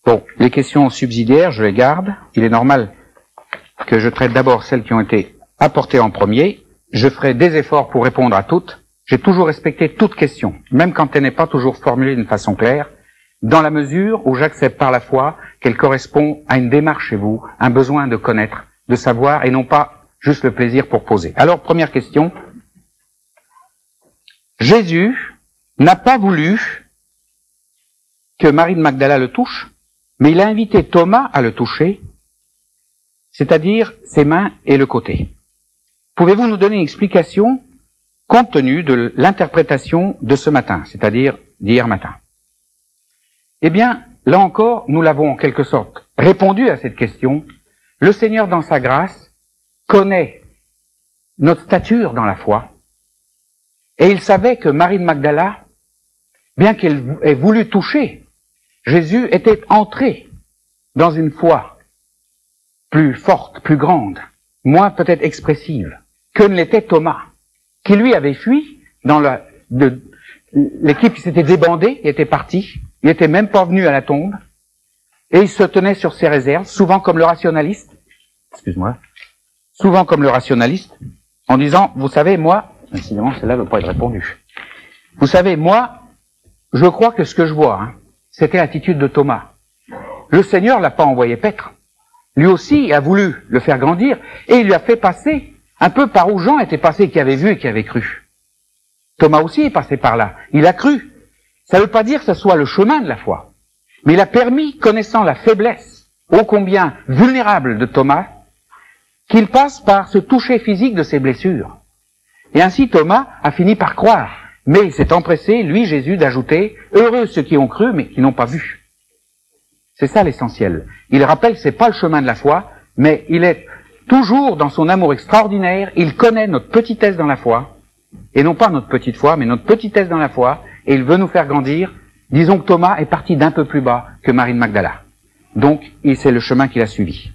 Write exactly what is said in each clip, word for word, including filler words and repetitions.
Bon, les questions subsidiaires, je les garde. Il est normal que je traite d'abord celles qui ont été apportées en premier. Je ferai des efforts pour répondre à toutes. J'ai toujours respecté toute question, même quand elle n'est pas toujours formulée d'une façon claire, dans la mesure où j'accepte par la foi qu'elle correspond à une démarche chez vous, un besoin de connaître, de savoir, et non pas juste le plaisir pour poser. Alors, première question. Jésus n'a pas voulu que Marie de Magdala le touche, mais il a invité Thomas à le toucher, c'est-à-dire ses mains et le côté. Pouvez-vous nous donner une explication compte tenu de l'interprétation de ce matin, c'est-à-dire d'hier matin? Eh bien, là encore, nous l'avons en quelque sorte répondu à cette question. Le Seigneur, dans sa grâce, connaît notre stature dans la foi, et il savait que Marie de Magdala, bien qu'elle ait voulu toucher, Jésus était entré dans une foi plus forte, plus grande, moins peut-être expressive, que ne l'était Thomas, qui lui avait fui dans la, de, l'équipe qui s'était débandée, il était parti, il n'était même pas venu à la tombe, et il se tenait sur ses réserves, souvent comme le rationaliste, excuse-moi, souvent comme le rationaliste, en disant, vous savez, moi, incidemment, celle-là ne veut pas être répondue, vous savez, moi, je crois que ce que je vois, hein, c'était l'attitude de Thomas. Le Seigneur l'a pas envoyé paître. Lui aussi a voulu le faire grandir, et il lui a fait passer un peu par où Jean était passé, qui avait vu et qui avait cru. Thomas aussi est passé par là. Il a cru. Ça ne veut pas dire que ce soit le chemin de la foi. Mais il a permis, connaissant la faiblesse, ô combien vulnérable de Thomas, qu'il passe par ce toucher physique de ses blessures. Et ainsi Thomas a fini par croire. Mais il s'est empressé, lui, Jésus, d'ajouter « Heureux ceux qui ont cru, mais qui n'ont pas vu ». C'est ça l'essentiel. Il rappelle que c'est pas le chemin de la foi, mais il est toujours dans son amour extraordinaire, il connaît notre petitesse dans la foi, et non pas notre petite foi, mais notre petitesse dans la foi, et il veut nous faire grandir. Disons que Thomas est parti d'un peu plus bas que Marie de Magdala. Donc, c'est le chemin qu'il a suivi.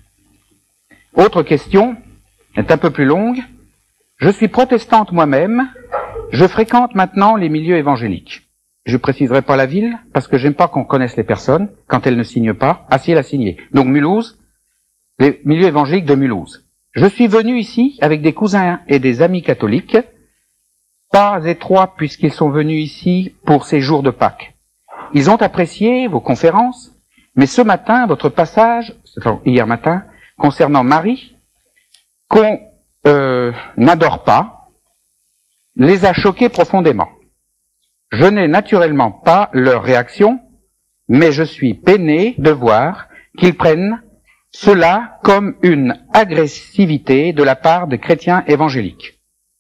Autre question, est un peu plus longue. Je suis protestante moi-même, je fréquente maintenant les milieux évangéliques. Je préciserai pas la ville, parce que j'aime pas qu'on connaisse les personnes, quand elles ne signent pas. Ah si, elle a signé. Donc Mulhouse, les milieux évangéliques de Mulhouse. Je suis venu ici avec des cousins et des amis catholiques, pas étroits puisqu'ils sont venus ici pour ces jours de Pâques. Ils ont apprécié vos conférences, mais ce matin, votre passage, hier matin, concernant Marie, qu'on euh, n'adore pas, les a choqués profondément. Je n'ai naturellement pas leur réaction, mais je suis peiné de voir qu'ils prennent cela comme une agressivité de la part des chrétiens évangéliques.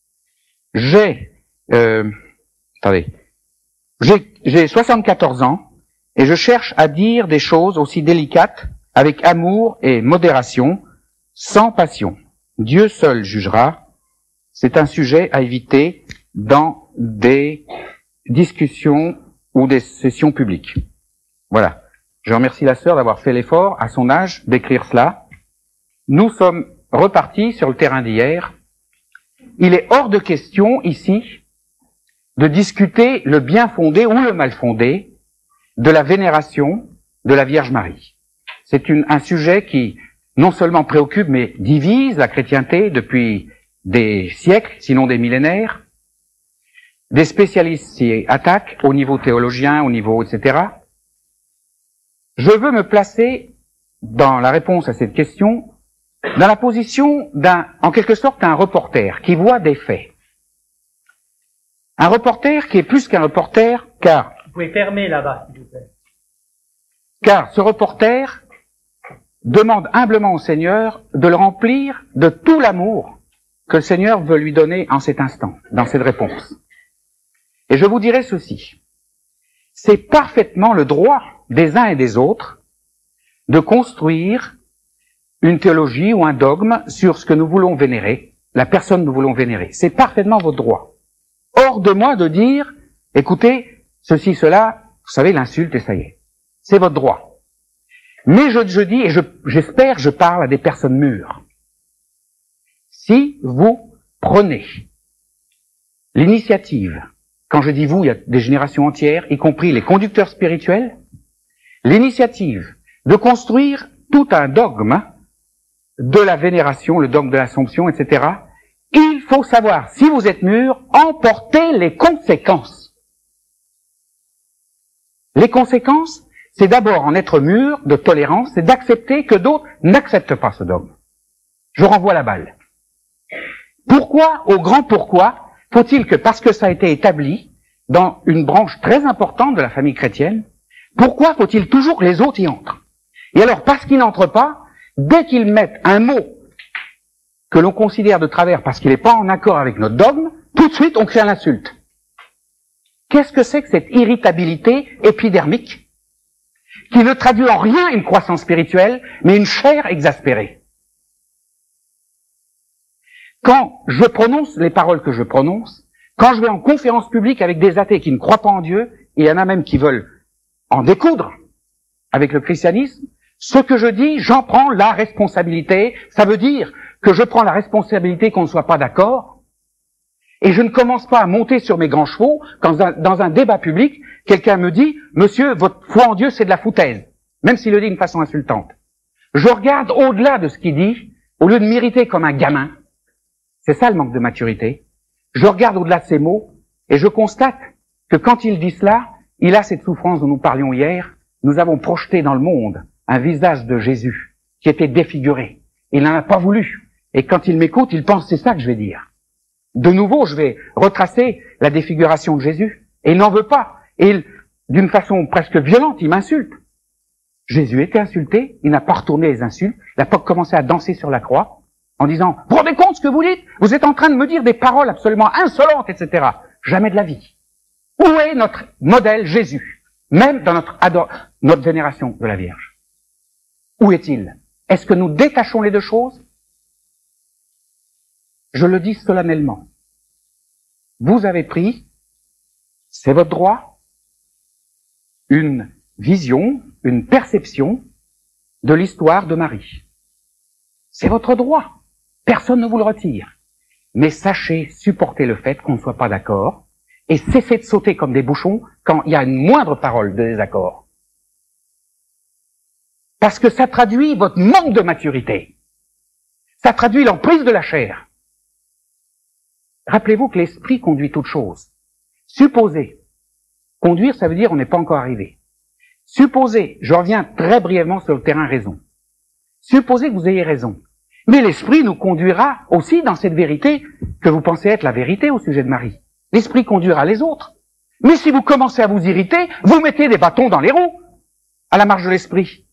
J'ai, euh, attendez, j'ai, j'ai soixante-quatorze ans et je cherche à dire des choses aussi délicates avec amour et modération, sans passion. Dieu seul jugera. C'est un sujet à éviter dans des discussions ou des sessions publiques. Voilà. Je remercie la sœur d'avoir fait l'effort, à son âge, d'écrire cela. Nous sommes repartis sur le terrain d'hier. Il est hors de question, ici, de discuter le bien fondé ou le mal fondé de la vénération de la Vierge Marie. C'est une, un sujet qui non seulement préoccupe, mais divise la chrétienté depuis des siècles, sinon des millénaires. Des spécialistes s'y attaquent, au niveau théologien, au niveau et cetera. Je veux me placer, dans la réponse à cette question, dans la position d'un, en quelque sorte, un reporter qui voit des faits. Un reporter qui est plus qu'un reporter, car... Vous pouvez fermer là-bas, s'il vous plaît. Car ce reporter demande humblement au Seigneur de le remplir de tout l'amour que le Seigneur veut lui donner en cet instant, dans cette réponse. Et je vous dirai ceci. C'est parfaitement le droit des uns et des autres de construire une théologie ou un dogme sur ce que nous voulons vénérer, la personne que nous voulons vénérer. C'est parfaitement votre droit. Hors de moi de dire, écoutez, ceci, cela, vous savez, l'insulte et ça y est. C'est votre droit. Mais je, je dis, et je, j'espère, je parle à des personnes mûres. Si vous prenez l'initiative, quand je dis vous, il y a des générations entières, y compris les conducteurs spirituels, l'initiative de construire tout un dogme de la vénération, le dogme de l'Assomption, et cetera. Il faut savoir, si vous êtes mûr, en porter les conséquences. Les conséquences, c'est d'abord en être mûr, de tolérance, c'est d'accepter que d'autres n'acceptent pas ce dogme. Je renvoie la balle. Pourquoi, au grand pourquoi, faut-il que, parce que ça a été établi dans une branche très importante de la famille chrétienne, pourquoi faut-il toujours que les autres y entrent? Et alors, parce qu'ils n'entrent pas, dès qu'ils mettent un mot que l'on considère de travers parce qu'il n'est pas en accord avec notre dogme, tout de suite on crée l'insulte. Qu'est-ce que c'est que cette irritabilité épidermique qui ne traduit en rien une croissance spirituelle, mais une chair exaspérée? Quand je prononce les paroles que je prononce, quand je vais en conférence publique avec des athées qui ne croient pas en Dieu, et il y en a même qui veulent en découdre avec le christianisme, ce que je dis, j'en prends la responsabilité. Ça veut dire que je prends la responsabilité qu'on ne soit pas d'accord, et je ne commence pas à monter sur mes grands chevaux quand dans un débat public, quelqu'un me dit « Monsieur, votre foi en Dieu, c'est de la foutaise », même s'il le dit d'une façon insultante. Je regarde au-delà de ce qu'il dit, au lieu de m'irriter comme un gamin. C'est ça le manque de maturité. Je regarde au-delà de ces mots, et je constate que quand il dit cela, il a cette souffrance dont nous parlions hier. Nous avons projeté dans le monde un visage de Jésus qui était défiguré. Il n'en a pas voulu. Et quand il m'écoute, il pense c'est ça que je vais dire. De nouveau, je vais retracer la défiguration de Jésus. Et il n'en veut pas. Et il, d'une façon presque violente, il m'insulte. Jésus était insulté, il n'a pas retourné les insultes, il n'a pas commencé à danser sur la croix en disant « Vous vous rendez compte ce que vous dites? Vous êtes en train de me dire des paroles absolument insolentes, et cetera » Jamais de la vie. Où est notre modèle Jésus? Même dans notre, ador notre vénération de la Vierge. Où est-il? Est-ce que nous détachons les deux choses? Je le dis solennellement. Vous avez pris, c'est votre droit, une vision, une perception de l'histoire de Marie. C'est votre droit. Personne ne vous le retire. Mais sachez supporter le fait qu'on ne soit pas d'accord et cessez de sauter comme des bouchons quand il y a une moindre parole de désaccord. Parce que ça traduit votre manque de maturité. Ça traduit l'emprise de la chair. Rappelez-vous que l'esprit conduit toute chose. Supposez, conduire, ça veut dire on n'est pas encore arrivé. Supposez, je reviens très brièvement sur le terrain raison. Supposez que vous ayez raison. Mais l'esprit nous conduira aussi dans cette vérité que vous pensez être la vérité au sujet de Marie. L'esprit conduira les autres. Mais si vous commencez à vous irriter, vous mettez des bâtons dans les roues à la marge de l'esprit.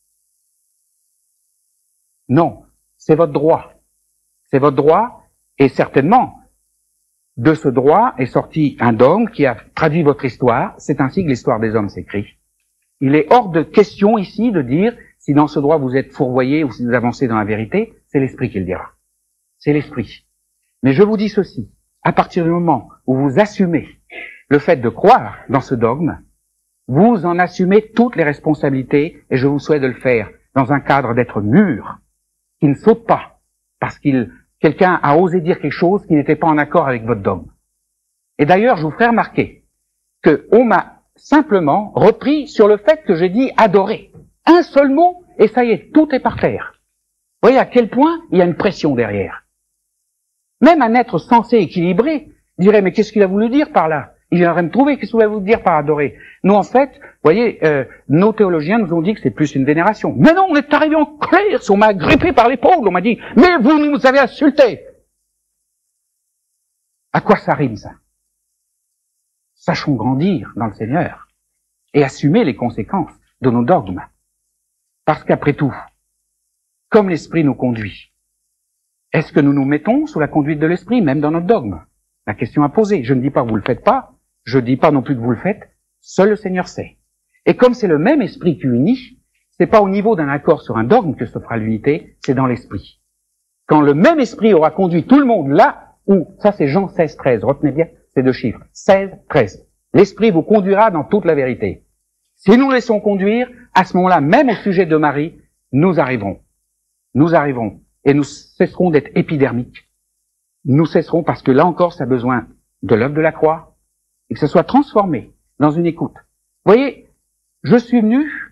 Non, c'est votre droit. C'est votre droit, et certainement, de ce droit est sorti un dogme qui a traduit votre histoire. C'est ainsi que l'histoire des hommes s'écrit. Il est hors de question ici de dire si dans ce droit vous êtes fourvoyé ou si vous avancez dans la vérité, c'est l'esprit qui le dira. C'est l'esprit. Mais je vous dis ceci, à partir du moment où vous assumez le fait de croire dans ce dogme, vous en assumez toutes les responsabilités et je vous souhaite de le faire dans un cadre d'être mûr, qui ne saute pas, parce qu'il quelqu'un a osé dire quelque chose qui n'était pas en accord avec votre dogme. Et d'ailleurs, je vous ferai remarquer qu'on m'a simplement repris sur le fait que j'ai dit adorer. Un seul mot, et ça y est, tout est par terre. Vous voyez à quel point il y a une pression derrière. Même un être sensé, équilibré, dirait, mais qu'est-ce qu'il a voulu dire par là? Il viendrait me trouver, qu'est-ce qu'il a voulu dire par adorer? Nous, en fait, vous voyez, euh, nos théologiens nous ont dit que c'est plus une vénération. Mais non, on est arrivé en colère, on m'a grippé par l'épaule, on m'a dit, mais vous nous avez insultés. À quoi ça rime, ça? Sachons grandir dans le Seigneur et assumer les conséquences de nos dogmes. Parce qu'après tout, comme l'Esprit nous conduit, est-ce que nous nous mettons sous la conduite de l'Esprit, même dans notre dogme? La question à poser. Je ne dis pas que vous le faites pas, je ne dis pas non plus que vous le faites, seul le Seigneur sait. Et comme c'est le même Esprit qui unit, c'est pas au niveau d'un accord sur un dogme que se fera l'unité, c'est dans l'Esprit. Quand le même Esprit aura conduit tout le monde là où, ça c'est Jean seize, treize, retenez bien ces deux chiffres, seize, treize. L'Esprit vous conduira dans toute la vérité. Si nous laissons conduire, à ce moment-là, même au sujet de Marie, nous arriverons. Nous arriverons. Et nous cesserons d'être épidermiques. Nous cesserons parce que là encore, ça a besoin de l'œuvre de la croix et que ce soit transformé dans une écoute. Vous voyez, je suis venu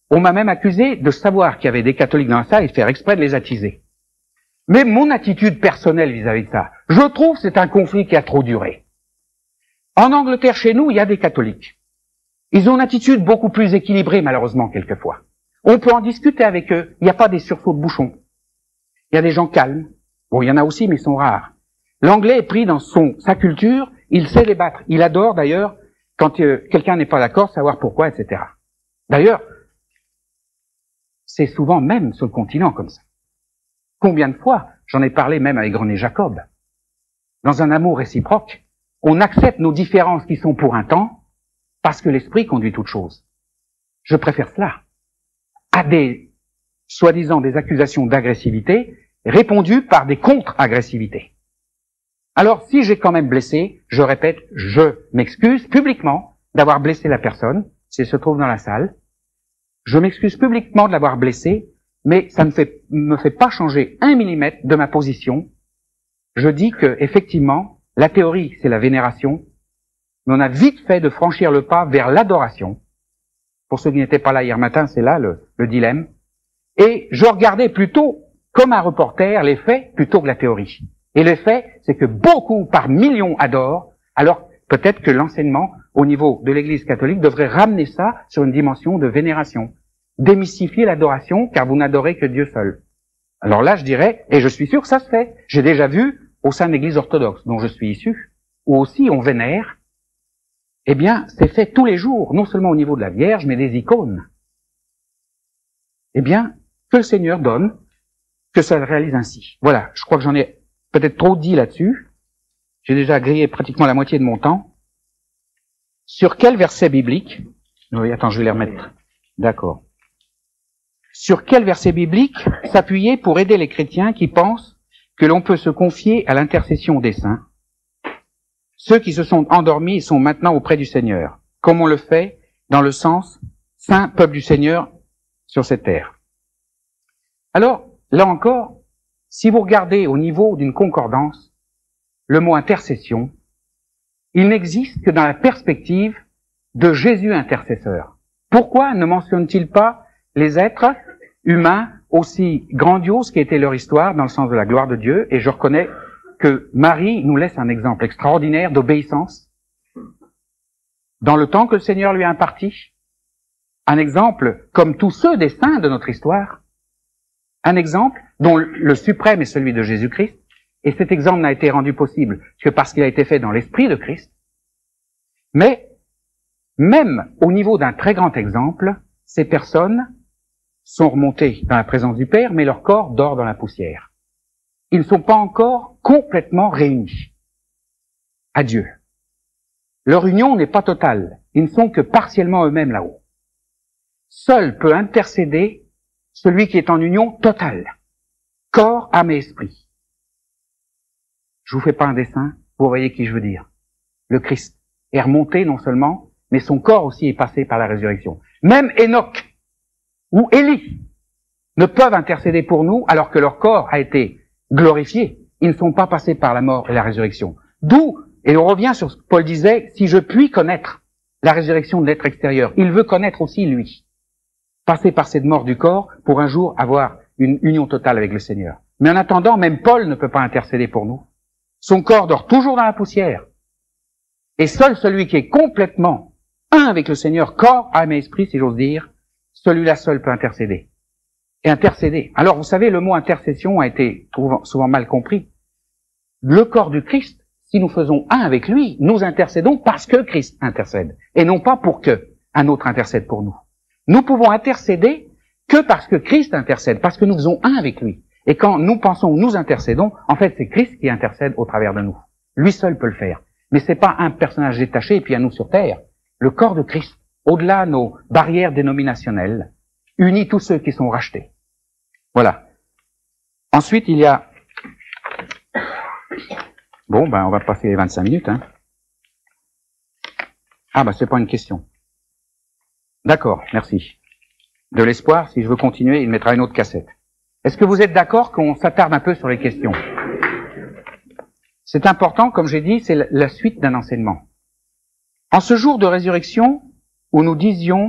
On m'a même accusé de savoir qu'il y avait des catholiques dans la salle et de faire exprès de les attiser. Mais mon attitude personnelle vis-à-vis de ça, je trouve que c'est un conflit qui a trop duré. En Angleterre, chez nous, il y a des catholiques. Ils ont une attitude beaucoup plus équilibrée, malheureusement, quelquefois. On peut en discuter avec eux. Il n'y a pas des sursauts de bouchons. Il y a des gens calmes. Bon, il y en a aussi, mais ils sont rares. L'anglais est pris dans son, sa culture, il sait débattre. Il adore, d'ailleurs, quand euh, quelqu'un n'est pas d'accord, savoir pourquoi, et cetera. D'ailleurs, c'est souvent même sur le continent comme ça. Combien de fois, j'en ai parlé même avec René Jacob, dans un amour réciproque, on accepte nos différences qui sont pour un temps, parce que l'esprit conduit toute chose. Je préfère cela à des, soi-disant, des accusations d'agressivité répondues par des contre-agressivités. Alors, si j'ai quand même blessé, je répète, je m'excuse publiquement d'avoir blessé la personne, si elle se trouve dans la salle. Je m'excuse publiquement de l'avoir blessé, mais ça ne fait, me fait pas changer un millimètre de ma position. Je dis que, effectivement, la théorie, c'est la vénération, mais on a vite fait de franchir le pas vers l'adoration. Pour ceux qui n'étaient pas là hier matin, c'est là le, le dilemme. Et je regardais plutôt, comme un reporter, les faits plutôt que la théorie. Et le fait, c'est que beaucoup, par millions, adorent, alors peut-être que l'enseignement, au niveau de l'Église catholique, devrait ramener ça sur une dimension de vénération. Démystifier l'adoration, car vous n'adorez que Dieu seul. Alors là, je dirais, et je suis sûr que ça se fait, j'ai déjà vu au sein de l'Église orthodoxe, dont je suis issu, où aussi on vénère, eh bien, c'est fait tous les jours, non seulement au niveau de la Vierge, mais des icônes. Eh bien, que le Seigneur donne, que ça le réalise ainsi. Voilà, je crois que j'en ai peut-être trop dit là-dessus. J'ai déjà grillé pratiquement la moitié de mon temps. Sur quel verset biblique? Oui, attends, je vais les remettre. D'accord. Sur quel verset biblique s'appuyer pour aider les chrétiens qui pensent que l'on peut se confier à l'intercession des saints, ceux qui se sont endormis et sont maintenant auprès du Seigneur, comme on le fait dans le sens saint peuple du Seigneur sur cette terre. Alors, là encore, si vous regardez au niveau d'une concordance, le mot intercession, il n'existe que dans la perspective de Jésus intercesseur. Pourquoi ne mentionne-t-il pas les êtres humains aussi grandioses qu'était leur histoire dans le sens de la gloire de Dieu? Et je reconnais que Marie nous laisse un exemple extraordinaire d'obéissance dans le temps que le Seigneur lui a imparti. Un exemple comme tous ceux des saints de notre histoire. Un exemple dont le suprême est celui de Jésus-Christ. Et cet exemple n'a été rendu possible que parce qu'il a été fait dans l'esprit de Christ. Mais, même au niveau d'un très grand exemple, ces personnes sont remontées dans la présence du Père, mais leur corps dort dans la poussière. Ils ne sont pas encore complètement réunis à Dieu. Leur union n'est pas totale. Ils ne sont que partiellement eux-mêmes là-haut. Seul peut intercéder celui qui est en union totale. Corps, âme et esprit. Je vous fais pas un dessin, vous voyez qui je veux dire. Le Christ est remonté non seulement, mais son corps aussi est passé par la résurrection. Même Enoch ou Élie ne peuvent intercéder pour nous alors que leur corps a été glorifié. Ils ne sont pas passés par la mort et la résurrection. D'où, et on revient sur ce que Paul disait, si je puis connaître la résurrection de l'être extérieur, il veut connaître aussi lui. Passer par cette mort du corps pour un jour avoir une union totale avec le Seigneur. Mais en attendant, même Paul ne peut pas intercéder pour nous. Son corps dort toujours dans la poussière. Et seul celui qui est complètement un avec le Seigneur, corps, âme et esprit, si j'ose dire, celui-là seul peut intercéder. Et intercéder. Alors, vous savez, le mot intercession a été souvent mal compris. Le corps du Christ, si nous faisons un avec lui, nous intercédons parce que Christ intercède. Et non pas pour que un autre intercède pour nous. Nous pouvons intercéder que parce que Christ intercède, parce que nous faisons un avec lui. Et quand nous pensons, nous intercédons, en fait, c'est Christ qui intercède au travers de nous. Lui seul peut le faire. Mais c'est pas un personnage détaché et puis à nous sur terre. Le corps de Christ, au-delà de nos barrières dénominationnelles, unit tous ceux qui sont rachetés. Voilà. Ensuite, il y a... Bon, ben, on va passer les vingt-cinq minutes, hein. Ah, ben, c'est pas une question. D'accord, merci. De l'espoir, si je veux continuer, il mettra une autre cassette. Est-ce que vous êtes d'accord qu'on s'attarde un peu sur les questions? C'est important, comme j'ai dit, c'est la suite d'un enseignement. En ce jour de résurrection, où nous disions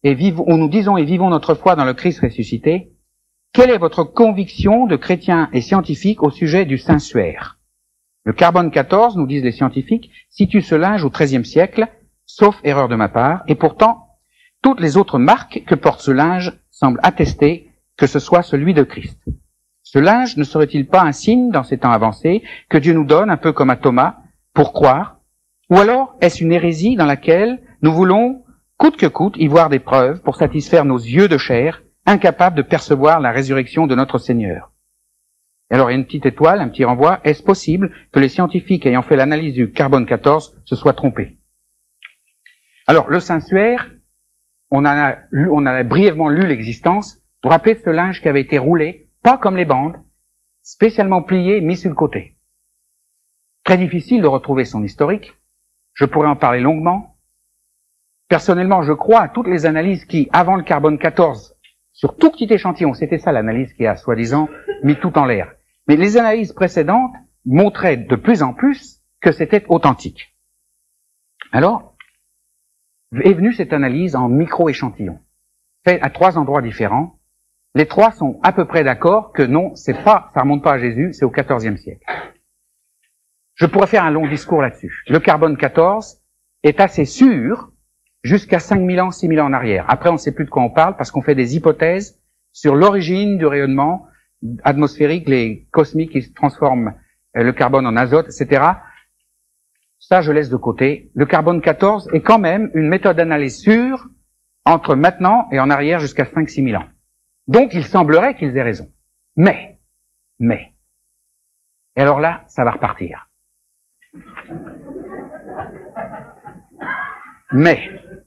et vivons, où nous disons et vivons notre foi dans le Christ ressuscité, quelle est votre conviction de chrétiens et scientifiques au sujet du sensuaire? Le carbone quatorze, nous disent les scientifiques, situe ce linge au treizième siècle, sauf erreur de ma part, et pourtant, toutes les autres marques que porte ce linge semblent attester que ce soit celui de Christ. Ce linge ne serait-il pas un signe, dans ces temps avancés, que Dieu nous donne, un peu comme à Thomas, pour croire? Ou alors, est-ce une hérésie dans laquelle nous voulons, coûte que coûte, y voir des preuves pour satisfaire nos yeux de chair, incapables de percevoir la résurrection de notre Seigneur? Et alors, il y a une petite étoile, un petit renvoi. Est-ce possible que les scientifiques ayant fait l'analyse du carbone quatorze se soient trompés? Alors, le sensuaire, on en a, lu, on a brièvement lu l'existence. Vous vous rappelez de ce linge qui avait été roulé, pas comme les bandes, spécialement plié, mis sur le côté. Très difficile de retrouver son historique. Je pourrais en parler longuement. Personnellement, je crois à toutes les analyses qui, avant le carbone quatorze, sur tout petit échantillon, c'était ça l'analyse qui a, soi-disant, mis tout en l'air. Mais les analyses précédentes montraient de plus en plus que c'était authentique. Alors, est venue cette analyse en micro-échantillon, fait à trois endroits différents. Les trois sont à peu près d'accord que non, c'est pas, ça remonte pas à Jésus, c'est au quatorzième siècle. Je pourrais faire un long discours là-dessus. Le carbone quatorze est assez sûr jusqu'à cinq mille ans, six mille ans en arrière. Après, on ne sait plus de quoi on parle parce qu'on fait des hypothèses sur l'origine du rayonnement atmosphérique, les cosmiques qui transforment le carbone en azote, et cetera. Ça, je laisse de côté. Le carbone quatorze est quand même une méthode d'analyse sûre entre maintenant et en arrière jusqu'à cinq six mille ans. Donc, il semblerait qu'ils aient raison. Mais, mais, et alors là, ça va repartir. Mais,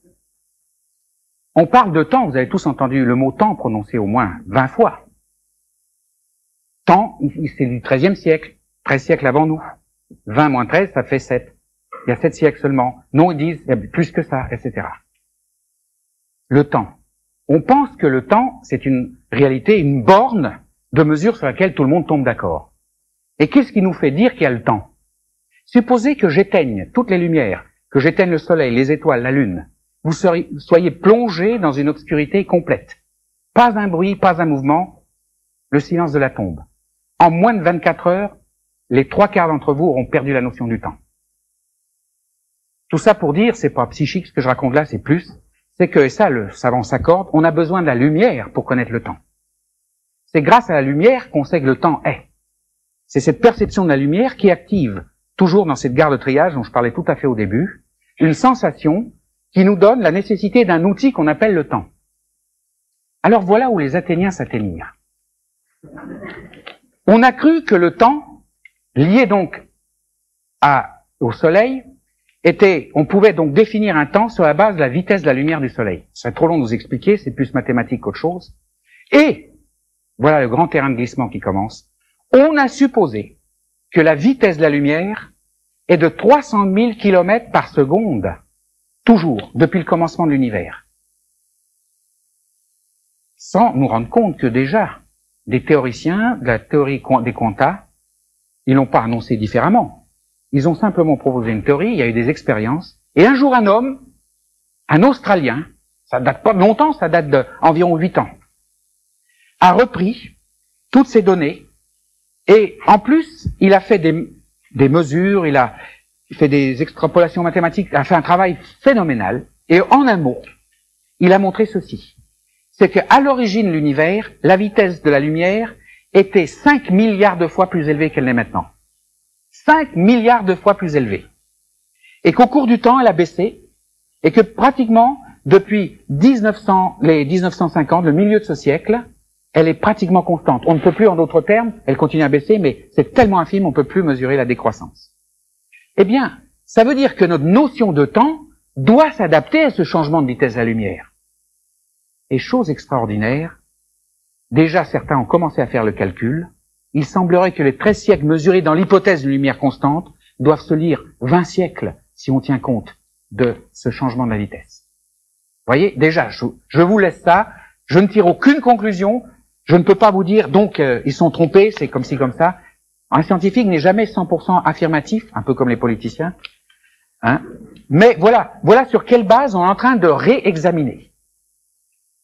on parle de temps, vous avez tous entendu le mot temps prononcé au moins vingt fois. Temps, c'est du treizième siècle, treize siècles avant nous. vingt moins treize, ça fait sept. Il y a sept siècles seulement. Non, ils disent, il y a plus que ça, et cetera. Le temps. On pense que le temps, c'est une réalité, une borne de mesure sur laquelle tout le monde tombe d'accord. Et qu'est-ce qui nous fait dire qu'il y a le temps? Supposez que j'éteigne toutes les lumières, que j'éteigne le soleil, les étoiles, la lune. Vous seriez, soyez plongé dans une obscurité complète. Pas un bruit, pas un mouvement, le silence de la tombe. En moins de vingt-quatre heures, les trois quarts d'entre vous auront perdu la notion du temps. Tout ça pour dire, c'est pas psychique, ce que je raconte là, c'est plus, c'est que, et ça, le savant s'accorde, on a besoin de la lumière pour connaître le temps. C'est grâce à la lumière qu'on sait que le temps est. C'est cette perception de la lumière qui active, toujours dans cette gare de triage dont je parlais tout à fait au début, une sensation qui nous donne la nécessité d'un outil qu'on appelle le temps. Alors voilà où les Athéniens s'atteignirent. On a cru que le temps, lié donc à, au soleil, était, on pouvait donc définir un temps sur la base de la vitesse de la lumière du soleil. Ce serait trop long de nous expliquer, c'est plus mathématique qu'autre chose. Et, voilà le grand terrain de glissement qui commence, on a supposé que la vitesse de la lumière est de trois cent mille kilomètres par seconde, toujours, depuis le commencement de l'univers. Sans nous rendre compte que déjà, des théoriciens de la théorie des quanta, ils n'ont pas annoncé différemment. Ils ont simplement proposé une théorie, il y a eu des expériences, et un jour un homme, un Australien, ça date pas de longtemps, ça date d'environ huit ans, a repris toutes ces données, et en plus, il a fait des, des mesures, il a fait des extrapolations mathématiques, il a fait un travail phénoménal, et en un mot, il a montré ceci. C'est qu'à l'origine de l'univers, la vitesse de la lumière était cinq milliards de fois plus élevée qu'elle n'est maintenant. cinq milliards de fois plus élevée. Et qu'au cours du temps, elle a baissé, et que pratiquement, depuis mille neuf cents, les mille neuf cent cinquante, le milieu de ce siècle, elle est pratiquement constante. On ne peut plus, en d'autres termes, elle continue à baisser, mais c'est tellement infime, on ne peut plus mesurer la décroissance. Eh bien, ça veut dire que notre notion de temps doit s'adapter à ce changement de vitesse de la lumière. Et chose extraordinaire, déjà certains ont commencé à faire le calcul, il semblerait que les treize siècles mesurés dans l'hypothèse d'une lumière constante doivent se lire vingt siècles si on tient compte de ce changement de la vitesse. Vous voyez, déjà, je, je vous laisse ça, je ne tire aucune conclusion, je ne peux pas vous dire, donc, euh, ils sont trompés, c'est comme ci, comme ça. Un scientifique n'est jamais cent pour cent affirmatif, un peu comme les politiciens. Hein. Mais voilà, voilà sur quelle base on est en train de réexaminer.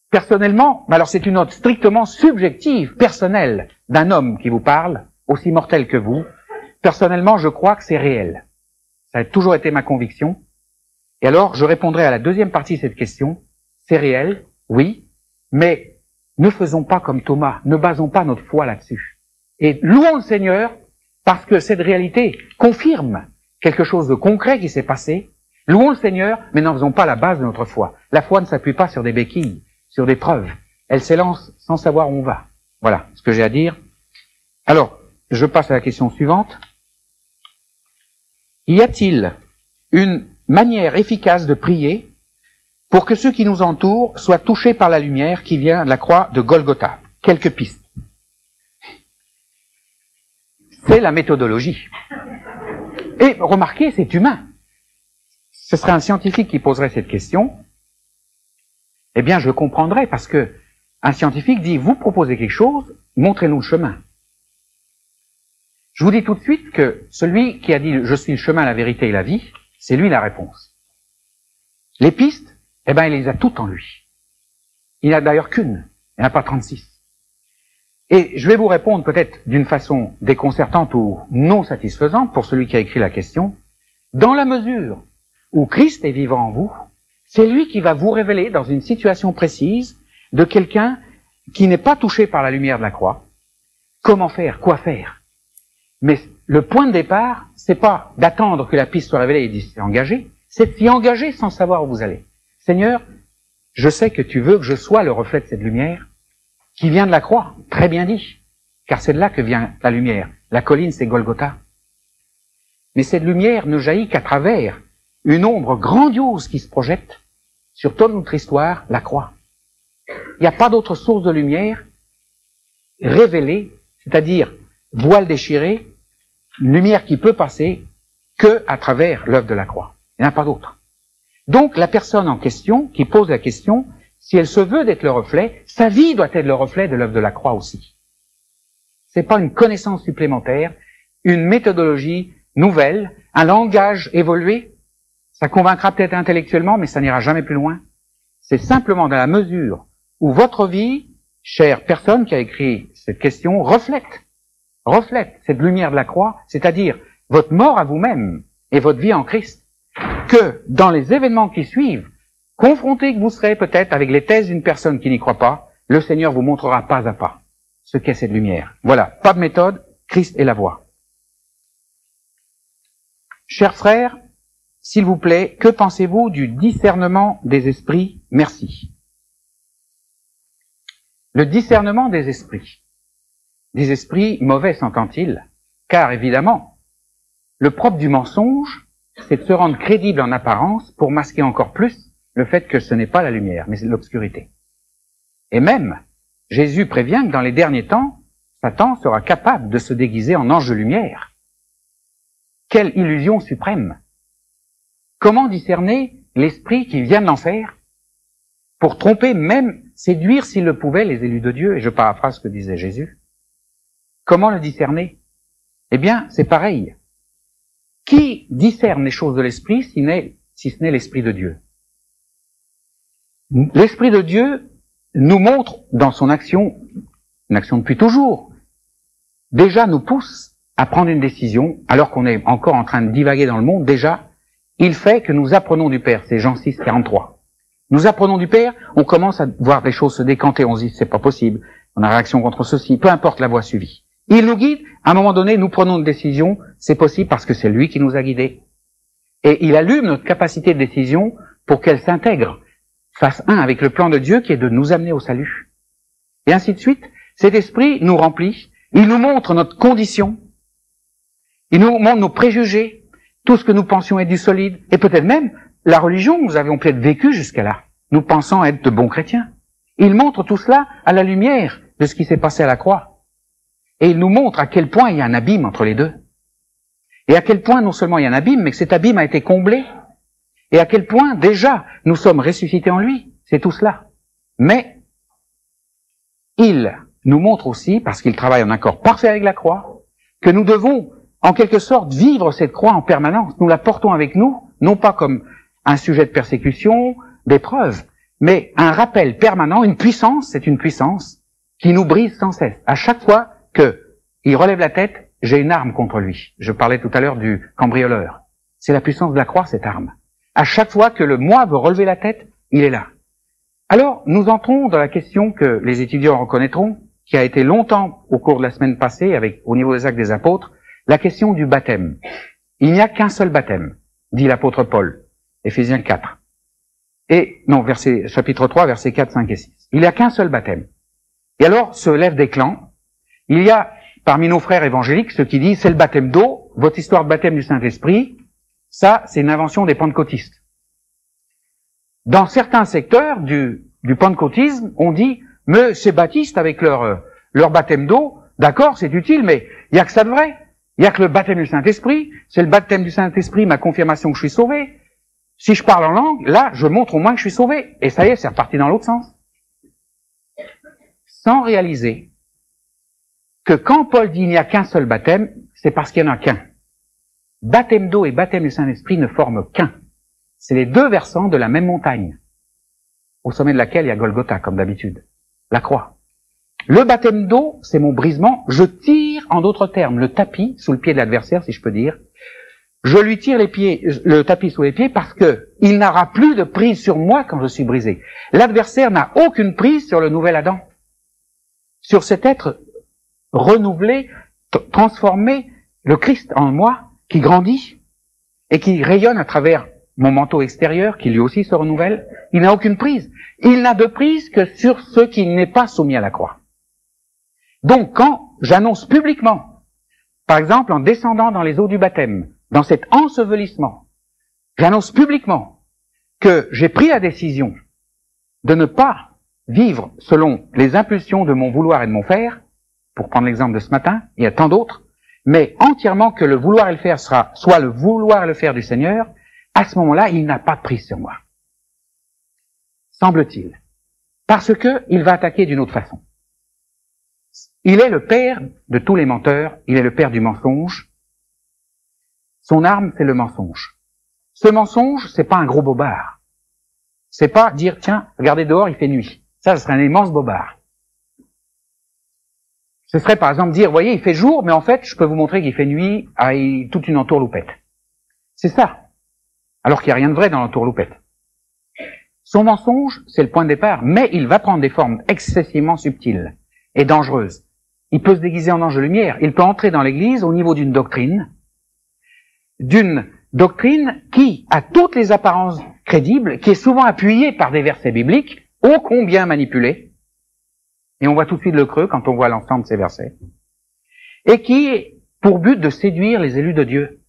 Personnellement, alors c'est une note strictement subjective, personnelle, d'un homme qui vous parle, aussi mortel que vous. Personnellement, je crois que c'est réel. Ça a toujours été ma conviction. Et alors, je répondrai à la deuxième partie de cette question. C'est réel, oui, mais ne faisons pas comme Thomas, ne basons pas notre foi là-dessus. Et louons le Seigneur, parce que cette réalité confirme quelque chose de concret qui s'est passé. Louons le Seigneur, mais n'en faisons pas la base de notre foi. La foi ne s'appuie pas sur des béquilles, sur des preuves. Elle s'élance sans savoir où on va. Voilà ce que j'ai à dire. Alors, je passe à la question suivante. Y a-t-il une manière efficace de prier pour que ceux qui nous entourent soient touchés par la lumière qui vient de la croix de Golgotha? Quelques pistes. C'est la méthodologie. Et remarquez, c'est humain. Ce serait un scientifique qui poserait cette question. Eh bien, je comprendrais, parce que un scientifique dit, vous proposez quelque chose, montrez-nous le chemin. Je vous dis tout de suite que celui qui a dit « je suis le chemin, la vérité et la vie », c'est lui la réponse. Les pistes, eh bien, il les a toutes en lui. Il n'y a d'ailleurs qu'une, il n'y en a pas trente-six. Et je vais vous répondre peut-être d'une façon déconcertante ou non satisfaisante pour celui qui a écrit la question. Dans la mesure où Christ est vivant en vous, c'est lui qui va vous révéler dans une situation précise de quelqu'un qui n'est pas touché par la lumière de la croix. Comment faire, quoi faire? Mais le point de départ, c'est pas d'attendre que la piste soit révélée et d'y s'y engager, c'est de s'y engager sans savoir où vous allez. Seigneur, je sais que tu veux que je sois le reflet de cette lumière qui vient de la croix, très bien dit, car c'est de là que vient la lumière. La colline, c'est Golgotha. Mais cette lumière ne jaillit qu'à travers une ombre grandiose qui se projette sur toute notre histoire, la croix. Il n'y a pas d'autre source de lumière révélée, c'est-à-dire voile déchiré, une lumière qui peut passer que à travers l'œuvre de la croix. Il n'y en a pas d'autre. Donc la personne en question, qui pose la question, si elle se veut d'être le reflet, sa vie doit être le reflet de l'œuvre de la croix aussi. C'est pas une connaissance supplémentaire, une méthodologie nouvelle, un langage évolué. Ça convaincra peut-être intellectuellement, mais ça n'ira jamais plus loin. C'est simplement dans la mesure où votre vie, chère personne qui a écrit cette question, reflète, reflète cette lumière de la croix, c'est-à-dire votre mort à vous-même et votre vie en Christ, que dans les événements qui suivent, confronté que vous serez peut-être avec les thèses d'une personne qui n'y croit pas, le Seigneur vous montrera pas à pas ce qu'est cette lumière. Voilà, pas de méthode, Christ est la voie. Chers frères, s'il vous plaît, que pensez-vous du discernement des esprits? Merci. Le discernement des esprits. Des esprits mauvais, s'entend-il? Car, évidemment, le propre du mensonge, c'est de se rendre crédible en apparence pour masquer encore plus le fait que ce n'est pas la lumière, mais c'est l'obscurité. Et même, Jésus prévient que dans les derniers temps, Satan sera capable de se déguiser en ange de lumière. Quelle illusion suprême! Comment discerner l'esprit qui vient de l'enfer pour tromper, même séduire s'il le pouvait, les élus de Dieu? Et je paraphrase ce que disait Jésus. Comment le discerner? Eh bien, c'est pareil. Qui discerne les choses de l'esprit si, si ce n'est l'esprit de Dieu? L'Esprit de Dieu nous montre dans son action, une action depuis toujours, déjà nous pousse à prendre une décision, alors qu'on est encore en train de divaguer dans le monde, déjà, il fait que nous apprenons du Père, c'est Jean six, quarante-trois. Nous apprenons du Père, on commence à voir des choses se décanter, on se dit c'est pas possible, on a réaction contre ceci, peu importe la voie suivie. Il nous guide, à un moment donné, nous prenons une décision, c'est possible parce que c'est lui qui nous a guidés. Et il allume notre capacité de décision pour qu'elle s'intègre face un avec le plan de Dieu qui est de nous amener au salut. Et ainsi de suite, cet esprit nous remplit, il nous montre notre condition, il nous montre nos préjugés, tout ce que nous pensions être du solide, et peut-être même la religion, nous avions peut-être vécu jusqu'à là, nous pensant être de bons chrétiens. Il montre tout cela à la lumière de ce qui s'est passé à la croix. Et il nous montre à quel point il y a un abîme entre les deux. Et à quel point non seulement il y a un abîme, mais que cet abîme a été comblé. Et à quel point, déjà, nous sommes ressuscités en lui. C'est tout cela. Mais, il nous montre aussi, parce qu'il travaille en accord parfait avec la croix, que nous devons, en quelque sorte, vivre cette croix en permanence. Nous la portons avec nous, non pas comme un sujet de persécution, d'épreuve, mais un rappel permanent, une puissance, c'est une puissance qui nous brise sans cesse. À chaque fois que il relève la tête, j'ai une arme contre lui. Je parlais tout à l'heure du cambrioleur. C'est la puissance de la croix, cette arme. À chaque fois que le moi veut relever la tête, il est là. Alors, nous entrons dans la question que les étudiants reconnaîtront, qui a été longtemps au cours de la semaine passée, avec au niveau des actes des apôtres, la question du baptême. Il n'y a qu'un seul baptême, dit l'apôtre Paul, Éphésiens quatre. Et, non, verset, chapitre trois, versets quatre, cinq et six. Il n'y a qu'un seul baptême. Et alors, se lèvent des clans. Il y a, parmi nos frères évangéliques, ceux qui disent, c'est le baptême d'eau, votre histoire de baptême du Saint-Esprit, ça, c'est une invention des pentecôtistes. Dans certains secteurs du, du pentecôtisme, on dit, mais ces baptistes, avec leur, leur baptême d'eau, d'accord, c'est utile, mais il n'y a que ça de vrai. Il n'y a que le baptême du Saint-Esprit. C'est le baptême du Saint-Esprit, ma confirmation que je suis sauvé. Si je parle en langue, là, je montre au moins que je suis sauvé. Et ça y est, c'est reparti dans l'autre sens. Sans réaliser que quand Paul dit il n'y a qu'un seul baptême, c'est parce qu'il n'y en a qu'un. Baptême d'eau et baptême du Saint-Esprit ne forment qu'un. C'est les deux versants de la même montagne, au sommet de laquelle il y a Golgotha, comme d'habitude, la croix. Le baptême d'eau, c'est mon brisement. Je tire, en d'autres termes, le tapis sous le pied de l'adversaire, si je peux dire. Je lui tire les pieds, le tapis sous les pieds parce que il n'aura plus de prise sur moi quand je suis brisé. L'adversaire n'a aucune prise sur le nouvel Adam, sur cet être renouvelé, transformé, le Christ en moi, qui grandit et qui rayonne à travers mon manteau extérieur, qui lui aussi se renouvelle. Il n'a aucune prise. Il n'a de prise que sur ce qui n'est pas soumis à la croix. Donc, quand j'annonce publiquement, par exemple en descendant dans les eaux du baptême, dans cet ensevelissement, j'annonce publiquement que j'ai pris la décision de ne pas vivre selon les impulsions de mon vouloir et de mon faire, pour prendre l'exemple de ce matin, il y a tant d'autres, mais entièrement que le vouloir et le faire sera soit le vouloir et le faire du Seigneur, à ce moment-là, il n'a pas de prise sur moi. Semble-t-il. Parce que il va attaquer d'une autre façon. Il est le père de tous les menteurs, il est le père du mensonge. Son arme, c'est le mensonge. Ce mensonge, c'est pas un gros bobard. C'est pas dire, tiens, regardez dehors, il fait nuit. Ça, ce serait un immense bobard. Ce serait par exemple dire, voyez, il fait jour, mais en fait, je peux vous montrer qu'il fait nuit à toute une entourloupette. C'est ça. Alors qu'il n'y a rien de vrai dans l'entourloupette. Son mensonge, c'est le point de départ, mais il va prendre des formes excessivement subtiles et dangereuses. Il peut se déguiser en ange de lumière. Il peut entrer dans l'Église au niveau d'une doctrine, d'une doctrine qui a toutes les apparences crédibles, qui est souvent appuyée par des versets bibliques, ô combien manipulés, et on voit tout de suite le creux quand on voit l'ensemble de ces versets, et qui est pour but de séduire les élus de Dieu.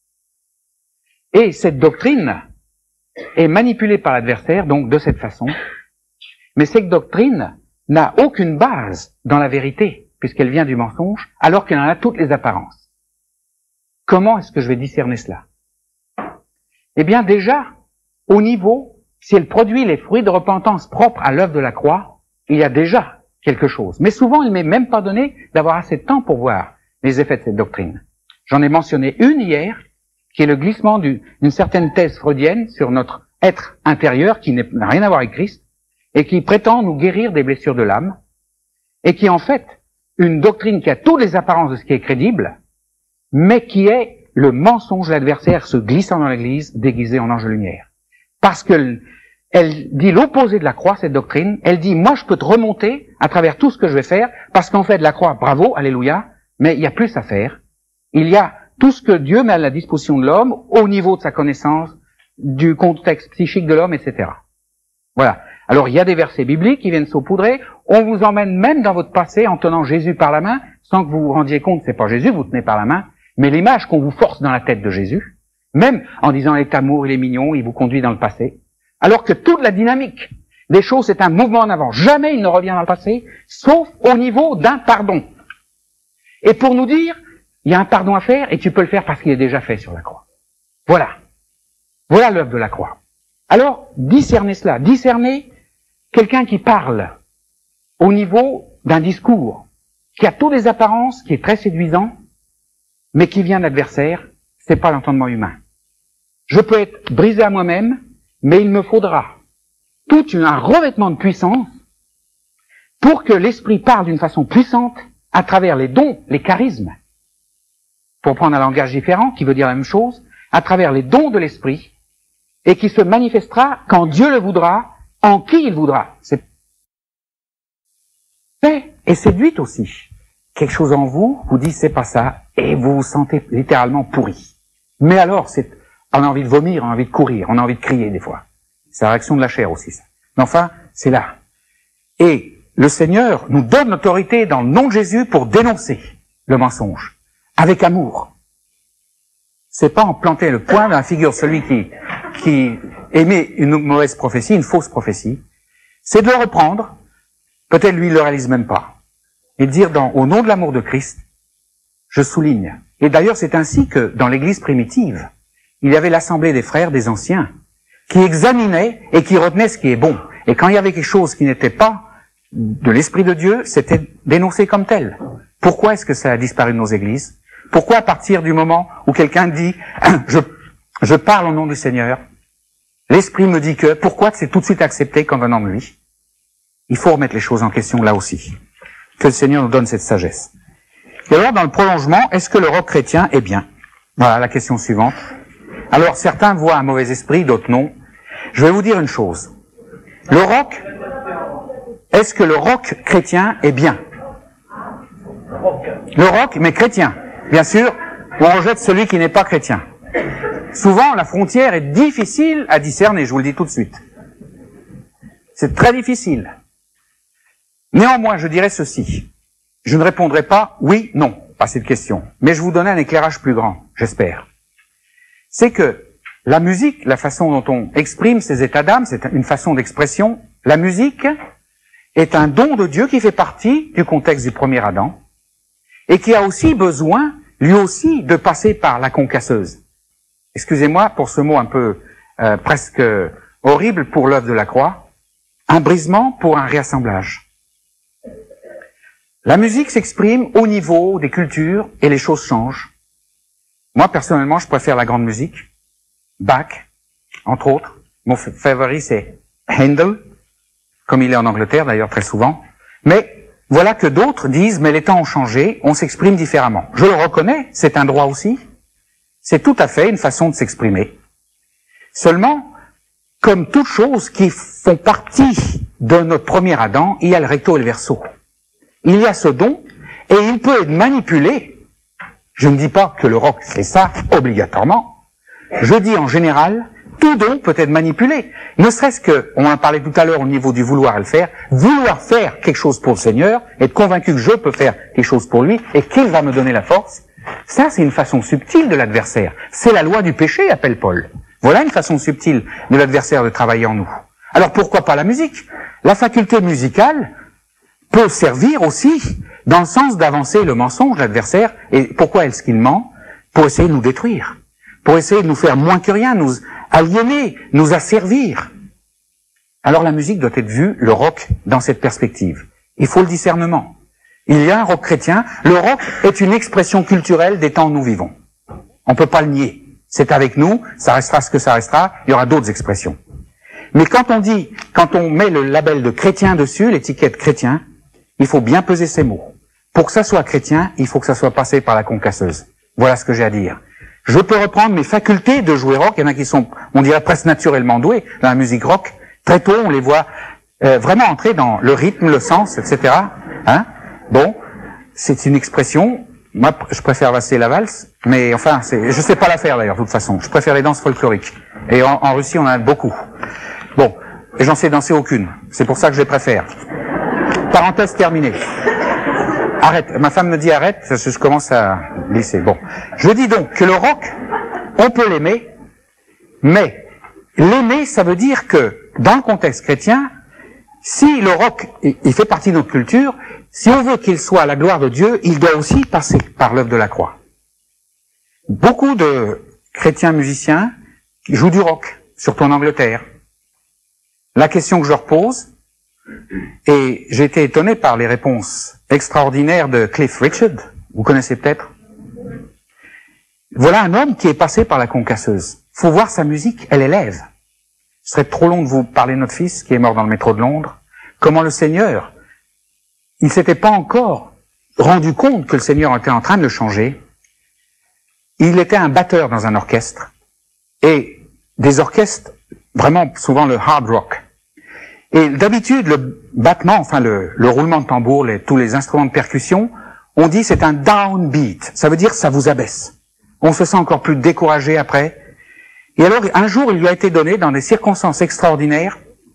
Et cette doctrine est manipulée par l'adversaire, donc de cette façon, mais cette doctrine n'a aucune base dans la vérité, puisqu'elle vient du mensonge, alors qu'elle en a toutes les apparences. Comment est-ce que je vais discerner cela? Eh bien déjà, au niveau, si elle produit les fruits de repentance propres à l'œuvre de la croix, il y a déjà quelque chose. Mais souvent, il m'est même pas donné d'avoir assez de temps pour voir les effets de cette doctrine. J'en ai mentionné une hier, qui est le glissement d'une certaine thèse freudienne sur notre être intérieur, qui n'a rien à voir avec Christ, et qui prétend nous guérir des blessures de l'âme, et qui est en fait une doctrine qui a toutes les apparences de ce qui est crédible, mais qui est le mensonge de l'adversaire se glissant dans l'Église, déguisé en ange de lumière. Parce que elle dit l'opposé de la croix, cette doctrine. Elle dit, moi je peux te remonter à travers tout ce que je vais faire, parce qu'en fait la croix, bravo, alléluia, mais il y a plus à faire. Il y a tout ce que Dieu met à la disposition de l'homme, au niveau de sa connaissance, du contexte psychique de l'homme, et cetera. Voilà. Alors il y a des versets bibliques qui viennent saupoudrer. On vous emmène même dans votre passé en tenant Jésus par la main, sans que vous vous rendiez compte, c'est pas Jésus, vous tenez par la main, mais l'image qu'on vous force dans la tête de Jésus, même en disant il est amour, il est mignon, il vous conduit dans le passé, alors que toute la dynamique des choses, c'est un mouvement en avant. Jamais il ne revient dans le passé, sauf au niveau d'un pardon. Et pour nous dire, il y a un pardon à faire, et tu peux le faire parce qu'il est déjà fait sur la croix. Voilà. Voilà l'œuvre de la croix. Alors, discernez cela. Discernez quelqu'un qui parle au niveau d'un discours, qui a toutes les apparences, qui est très séduisant, mais qui vient d'adversaire, c'est pas l'entendement humain. Je peux être brisé à moi-même, mais il me faudra tout un revêtement de puissance pour que l'esprit parle d'une façon puissante à travers les dons, les charismes, pour prendre un langage différent qui veut dire la même chose, à travers les dons de l'esprit, et qui se manifestera quand Dieu le voudra, en qui il voudra. C'est fait et séduite aussi. Quelque chose en vous vous dit c'est pas ça, et vous vous sentez littéralement pourri. Mais alors, c'est, on a envie de vomir, on a envie de courir, on a envie de crier des fois. C'est la réaction de la chair aussi, ça. Mais enfin, c'est là. Et le Seigneur nous donne l'autorité dans le nom de Jésus pour dénoncer le mensonge, avec amour. C'est pas en planter le poing dans la figure celui qui, qui émet une mauvaise prophétie, une fausse prophétie. C'est de le reprendre, peut-être lui il le réalise même pas, et de dire dans, au nom de l'amour de Christ, je souligne. Et d'ailleurs c'est ainsi que dans l'église primitive, il y avait l'assemblée des frères, des anciens, qui examinaient et qui retenaient ce qui est bon. Et quand il y avait quelque chose qui n'était pas de l'Esprit de Dieu, c'était dénoncé comme tel. Pourquoi est-ce que ça a disparu de nos églises? Pourquoi à partir du moment où quelqu'un dit je, je parle au nom du Seigneur, l'Esprit me dit que, pourquoi c'est tout de suite accepté comme venant de lui? Il faut remettre les choses en question là aussi. Que le Seigneur nous donne cette sagesse. Et alors, dans le prolongement, est-ce que le rock chrétien est bien? Voilà la question suivante. Alors, certains voient un mauvais esprit, d'autres non. Je vais vous dire une chose. Le rock, est-ce que le rock chrétien est bien? Le rock, mais chrétien. Bien sûr, on rejette celui qui n'est pas chrétien. Souvent, la frontière est difficile à discerner, je vous le dis tout de suite. C'est très difficile. Néanmoins, je dirais ceci. Je ne répondrai pas oui, non, à cette question. Mais je vous donnerai un éclairage plus grand, j'espère. C'est que la musique, la façon dont on exprime ses états d'âme, c'est une façon d'expression. La musique est un don de Dieu qui fait partie du contexte du premier Adam et qui a aussi besoin, lui aussi, de passer par la concasseuse. Excusez-moi pour ce mot un peu euh, presque horrible pour l'œuvre de la croix. Un brisement pour un réassemblage. La musique s'exprime au niveau des cultures et les choses changent. Moi, personnellement, je préfère la grande musique. Bach, entre autres. Mon favori, c'est Handel, comme il est en Angleterre, d'ailleurs, très souvent. Mais voilà que d'autres disent, mais les temps ont changé, on s'exprime différemment. Je le reconnais, c'est un droit aussi. C'est tout à fait une façon de s'exprimer. Seulement, comme toutes choses qui font partie de notre premier Adam, il y a le recto et le verso. Il y a ce don, et il peut être manipulé. Je ne dis pas que le rock c'est ça, obligatoirement. Je dis en général, tout don peut être manipulé. Ne serait-ce que, on en a parlé tout à l'heure au niveau du vouloir et le faire, vouloir faire quelque chose pour le Seigneur, être convaincu que je peux faire quelque chose pour lui, et qu'il va me donner la force, ça c'est une façon subtile de l'adversaire. C'est la loi du péché, appelle Paul. Voilà une façon subtile de l'adversaire de travailler en nous. Alors pourquoi pas la musique? La faculté musicale peut servir aussi dans le sens d'avancer le mensonge de l'adversaire. Et pourquoi est-ce qu'il ment? Pour essayer de nous détruire, pour essayer de nous faire moins que rien, nous aliéner, nous asservir. Alors la musique doit être vue, le rock, dans cette perspective. Il faut le discernement. Il y a un rock chrétien. Le rock est une expression culturelle des temps où nous vivons. On ne peut pas le nier. C'est avec nous, ça restera ce que ça restera, il y aura d'autres expressions. Mais quand on dit, quand on met le label de chrétien dessus, l'étiquette chrétien, il faut bien peser ses mots. Pour que ça soit chrétien, il faut que ça soit passé par la concasseuse. Voilà ce que j'ai à dire. Je peux reprendre mes facultés de jouer rock. Il y en a qui sont, on dirait presque naturellement doués dans la musique rock. Très tôt, on les voit euh, vraiment entrer dans le rythme, le sens, et cetera. Hein? Bon, c'est une expression. Moi, je préfère valser la valse, mais enfin, c'est, je sais pas la faire d'ailleurs, de toute façon. Je préfère les danses folkloriques. Et en, en Russie, on en a beaucoup. Bon, et j'en sais danser aucune. C'est pour ça que je les préfère. Parenthèse terminée. Arrête. Ma femme me dit arrête, parce que je commence à glisser. Bon. Je dis donc que le rock, on peut l'aimer, mais l'aimer, ça veut dire que, dans le contexte chrétien, si le rock, il fait partie de notre culture, si on veut qu'il soit à la gloire de Dieu, il doit aussi passer par l'œuvre de la croix. Beaucoup de chrétiens musiciens jouent du rock, surtout en Angleterre. La question que je leur pose, et j'ai été étonné par les réponses extraordinaires de Cliff Richard, vous connaissez peut-être. Voilà un homme qui est passé par la concasseuse. Faut voir sa musique, elle élève. Ce serait trop long de vous parler de notre fils qui est mort dans le métro de Londres. Comment le Seigneur, il ne s'était pas encore rendu compte que le Seigneur était en train de le changer. Il était un batteur dans un orchestre. Et des orchestres, vraiment souvent le hard rock. Et d'habitude, le battement, enfin le, le roulement de tambour, les, tous les instruments de percussion, on dit c'est un downbeat. Ça veut dire ça vous abaisse. On se sent encore plus découragé après. Et alors, un jour, il lui a été donné, dans des circonstances extraordinaires,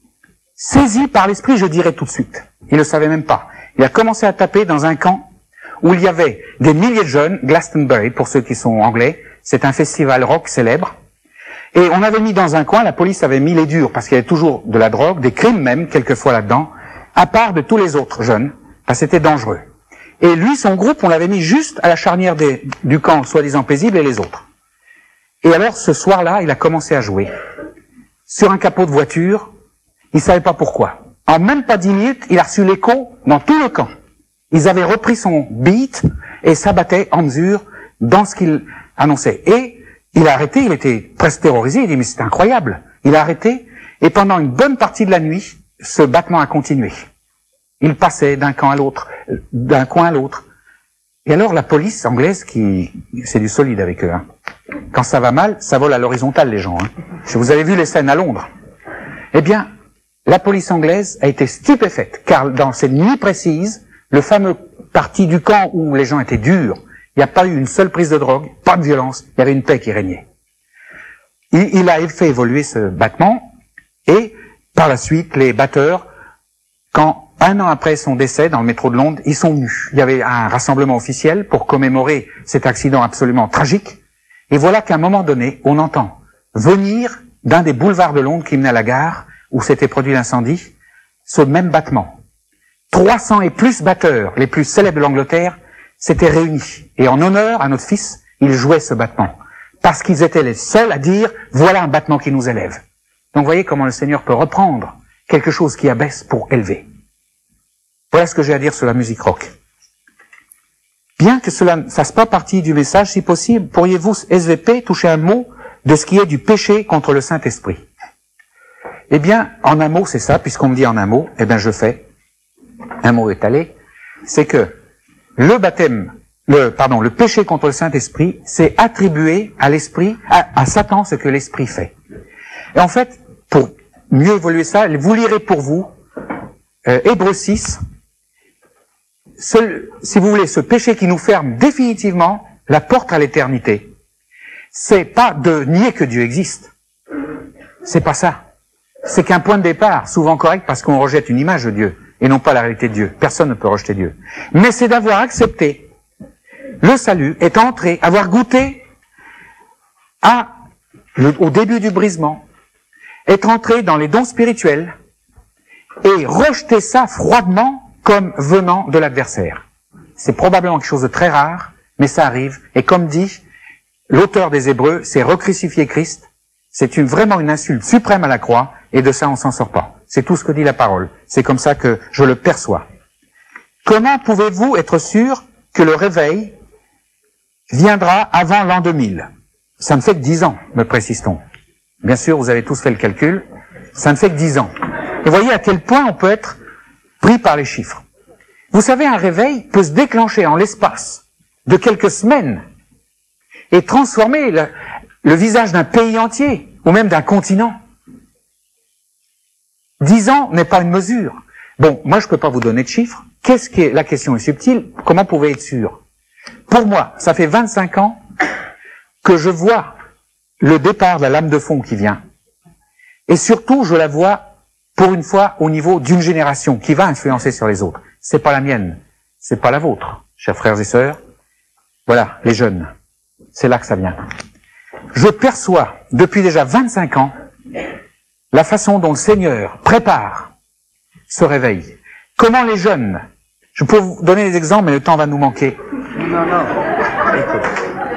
saisi par l'esprit, je dirais tout de suite. Il ne le savait même pas. Il a commencé à taper dans un camp où il y avait des milliers de jeunes, Glastonbury, pour ceux qui sont anglais. C'est un festival rock célèbre. Et on avait mis dans un coin, la police avait mis les durs, parce qu'il y avait toujours de la drogue, des crimes même, quelquefois là-dedans, à part de tous les autres jeunes, parce que c'était dangereux. Et lui, son groupe, on l'avait mis juste à la charnière des, du camp, soi-disant paisible, et les autres. Et alors, ce soir-là, il a commencé à jouer. Sur un capot de voiture, il savait pas pourquoi. En même pas dix minutes, il a reçu l'écho dans tout le camp. Ils avaient repris son beat, et s'abattaient en mesure dans ce qu'il annonçait. Et il a arrêté, il était presque terrorisé, il dit mais c'est incroyable. Il a arrêté, et pendant une bonne partie de la nuit, ce battement a continué. Il passait d'un camp à l'autre, d'un coin à l'autre. Et alors la police anglaise, qui c'est du solide avec eux, hein. Quand ça va mal, ça vole à l'horizontale les gens. Hein. Vous avez vu les scènes à Londres. Eh bien, la police anglaise a été stupéfaite, car dans cette nuit précise, le fameux parti du camp où les gens étaient durs, il n'y a pas eu une seule prise de drogue, pas de violence, il y avait une paix qui régnait. Il, il a fait évoluer ce battement, et par la suite, les batteurs, quand un an après son décès dans le métro de Londres, ils sont venus. Il y avait un rassemblement officiel pour commémorer cet accident absolument tragique, et voilà qu'à un moment donné, on entend venir d'un des boulevards de Londres qui menait à la gare, où s'était produit l'incendie, ce même battement. trois cents et plus batteurs, les plus célèbres de l'Angleterre, s'étaient réunis. Et en honneur à notre fils, ils jouaient ce battement. Parce qu'ils étaient les seuls à dire, voilà un battement qui nous élève. Donc vous voyez comment le Seigneur peut reprendre quelque chose qui abaisse pour élever. Voilà ce que j'ai à dire sur la musique rock. Bien que cela ne fasse pas partie du message, si possible, pourriez-vous, S V P, toucher un mot de ce qui est du péché contre le Saint-Esprit? Eh bien, en un mot, c'est ça, puisqu'on me dit en un mot, eh bien je fais, un mot étalé, c'est que le baptême, le, pardon, le péché contre le Saint-Esprit, c'est attribuer à l'Esprit, à, à Satan ce que l'Esprit fait. Et en fait, pour mieux évoluer ça, vous lirez pour vous, euh, Hébreux six, ce, si vous voulez, ce péché qui nous ferme définitivement la porte à l'éternité. C'est pas de nier que Dieu existe. C'est pas ça. C'est qu'un point de départ, souvent correct parce qu'on rejette une image de Dieu et non pas la réalité de Dieu. Personne ne peut rejeter Dieu. Mais c'est d'avoir accepté le salut, est entré, avoir goûté à, le, au début du brisement, être entré dans les dons spirituels et rejeter ça froidement comme venant de l'adversaire. C'est probablement quelque chose de très rare, mais ça arrive. Et comme dit l'auteur des Hébreux, c'est recrucifier Christ. C'est une, vraiment une insulte suprême à la croix, et de ça on s'en sort pas. C'est tout ce que dit la parole. C'est comme ça que je le perçois. Comment pouvez-vous être sûr que le réveil viendra avant l'an deux mille? Ça ne fait que dix ans, me précise-t-on. Bien sûr, vous avez tous fait le calcul. Ça ne fait que dix ans. Et voyez à quel point on peut être pris par les chiffres. Vous savez, un réveil peut se déclencher en l'espace de quelques semaines et transformer le, le visage d'un pays entier, ou même d'un continent. Dix ans n'est pas une mesure. Bon, moi je ne peux pas vous donner de chiffres. Qu'est-ce qui est, la question est subtile, comment pouvez-vous être sûr? Pour moi, ça fait vingt-cinq ans que je vois le départ de la lame de fond qui vient. Et surtout, je la vois pour une fois au niveau d'une génération qui va influencer sur les autres. C'est pas la mienne, c'est pas la vôtre, chers frères et sœurs. Voilà, les jeunes. C'est là que ça vient. Je perçois, depuis déjà vingt-cinq ans, la façon dont le Seigneur prépare ce réveil. Comment les jeunes, je peux vous donner des exemples, mais le temps va nous manquer. Non, non, écoute.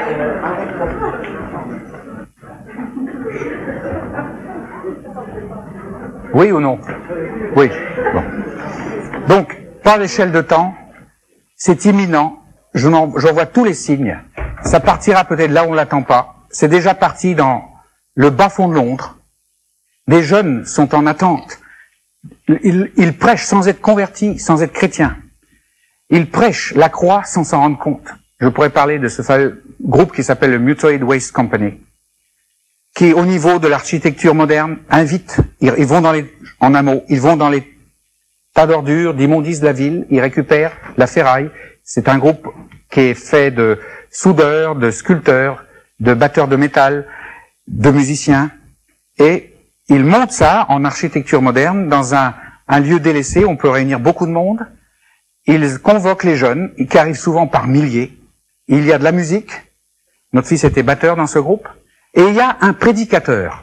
Oui ou non? Oui. Bon. Donc, par l'échelle de temps, c'est imminent. Je j'en vois tous les signes. Ça partira peut-être là où on ne l'attend pas. C'est déjà parti dans le bas-fond de Londres. Des jeunes sont en attente. Ils, ils prêchent sans être convertis, sans être chrétiens. Ils prêchent la croix sans s'en rendre compte. Je pourrais parler de ce fameux groupe qui s'appelle le Mutual Waste Company, qui, au niveau de l'architecture moderne, invite, ils, ils vont dans les, en un mot, ils vont dans les tas d'ordures, d'immondices de la ville, ils récupèrent la ferraille. C'est un groupe qui est fait de soudeurs, de sculpteurs, de batteurs de métal, de musiciens, et ils montent ça en architecture moderne dans un, un lieu délaissé où on peut réunir beaucoup de monde. Ils convoquent les jeunes, qui arrivent souvent par milliers. Il y a de la musique. Notre fils était batteur dans ce groupe. Et il y a un prédicateur.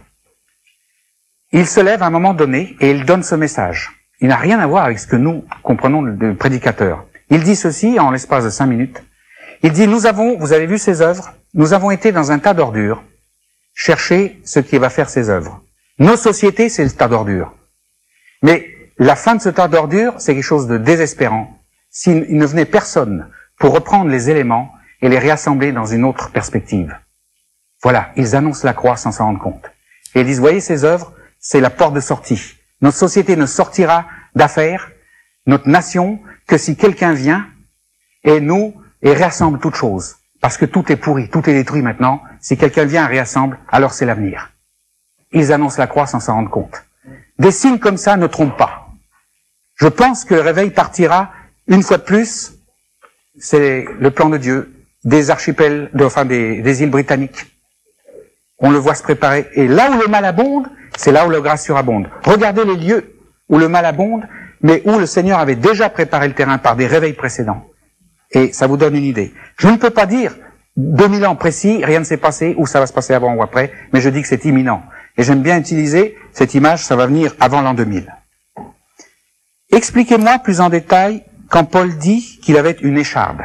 Il se lève à un moment donné et il donne ce message. Il n'a rien à voir avec ce que nous comprenons du prédicateur. Il dit ceci en l'espace de cinq minutes. Il dit, nous avons, vous avez vu ces œuvres, nous avons été dans un tas d'ordures chercher ce qui va faire ces œuvres. Nos sociétés, c'est le tas d'ordures. Mais la fin de ce tas d'ordures, c'est quelque chose de désespérant. S'il ne venait personne pour reprendre les éléments et les réassembler dans une autre perspective. Voilà, ils annoncent la croix sans s'en rendre compte. Et ils disent, voyez ces œuvres, c'est la porte de sortie. Notre société ne sortira d'affaires, notre nation, que si quelqu'un vient et nous, et réassemble toute chose. Parce que tout est pourri, tout est détruit maintenant. Si quelqu'un vient et réassemble, alors c'est l'avenir. Ils annoncent la croix sans s'en rendre compte. Des signes comme ça ne trompent pas. Je pense que le réveil partira, une fois de plus, c'est le plan de Dieu, des archipels, de, enfin des, des îles britanniques. On le voit se préparer. Et là où le mal abonde, c'est là où la grâce surabonde. Regardez les lieux où le mal abonde, mais où le Seigneur avait déjà préparé le terrain par des réveils précédents. Et ça vous donne une idée. Je ne peux pas dire, deux mille ans précis, rien ne s'est passé, ou ça va se passer avant ou après, mais je dis que c'est imminent. Et j'aime bien utiliser cette image, ça va venir avant l'an deux mille. Expliquez-moi plus en détail quand Paul dit qu'il avait une écharde.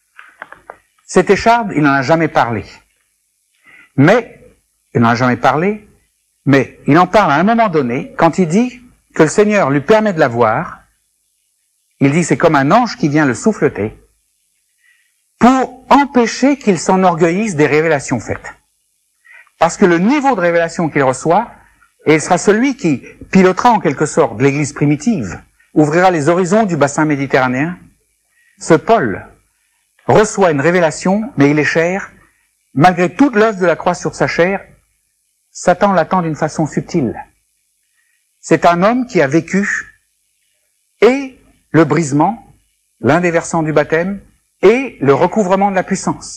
Cette écharde, il n'en a jamais parlé. Mais, il n'en a jamais parlé, mais il en parle à un moment donné, quand il dit que le Seigneur lui permet de la voir. Il dit c'est comme un ange qui vient le souffleter, pour empêcher qu'il s'enorgueillisse des révélations faites. Parce que le niveau de révélation qu'il reçoit, et il sera celui qui pilotera en quelque sorte l'Église primitive, ouvrira les horizons du bassin méditerranéen. Ce Paul reçoit une révélation, mais il est cher. Malgré toute l'œuvre de la croix sur sa chair, Satan l'attend d'une façon subtile. C'est un homme qui a vécu et le brisement, l'un des versants du baptême, et le recouvrement de la puissance.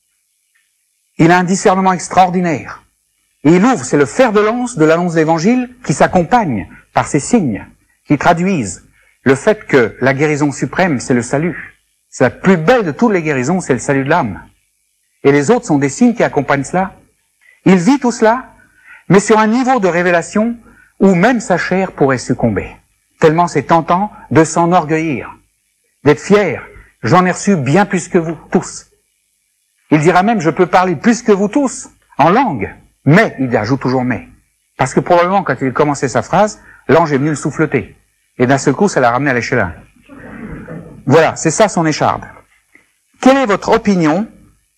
Il a un discernement extraordinaire. Et il ouvre, c'est le fer de lance de l'annonce de l'Évangile qui s'accompagne par ces signes qui traduisent le fait que la guérison suprême, c'est le salut. C'est la plus belle de toutes les guérisons, c'est le salut de l'âme. Et les autres sont des signes qui accompagnent cela. Il vit tout cela, mais sur un niveau de révélation où même sa chair pourrait succomber. Tellement c'est tentant de s'enorgueillir, d'être fier. J'en ai reçu bien plus que vous tous. Il dira même, je peux parler plus que vous tous, en langue. Mais, il ajoute toujours mais. Parce que probablement, quand il commençait sa phrase, l'ange est venu le souffleter. Et d'un seul coup, ça l'a ramené à l'échelon. Voilà, c'est ça son écharde. Quelle est votre opinion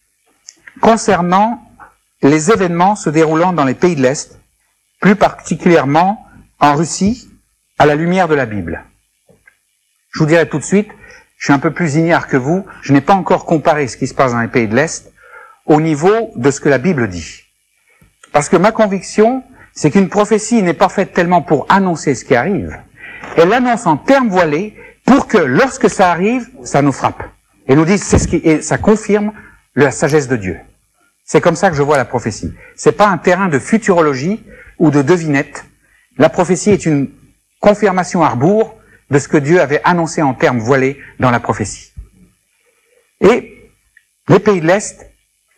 concernant les événements se déroulant dans les pays de l'Est, plus particulièrement en Russie, à la lumière de la Bible? Je vous dirai tout de suite, je suis un peu plus ignare que vous, je n'ai pas encore comparé ce qui se passe dans les pays de l'Est au niveau de ce que la Bible dit. Parce que ma conviction, c'est qu'une prophétie n'est pas faite tellement pour annoncer ce qui arrive, elle l'annonce en termes voilés pour que lorsque ça arrive, ça nous frappe. Et nous dit, c'est ce qui, et ça confirme la sagesse de Dieu. C'est comme ça que je vois la prophétie. C'est pas un terrain de futurologie ou de devinette. La prophétie est une confirmation à rebours de ce que Dieu avait annoncé en termes voilés dans la prophétie. Et les pays de l'Est,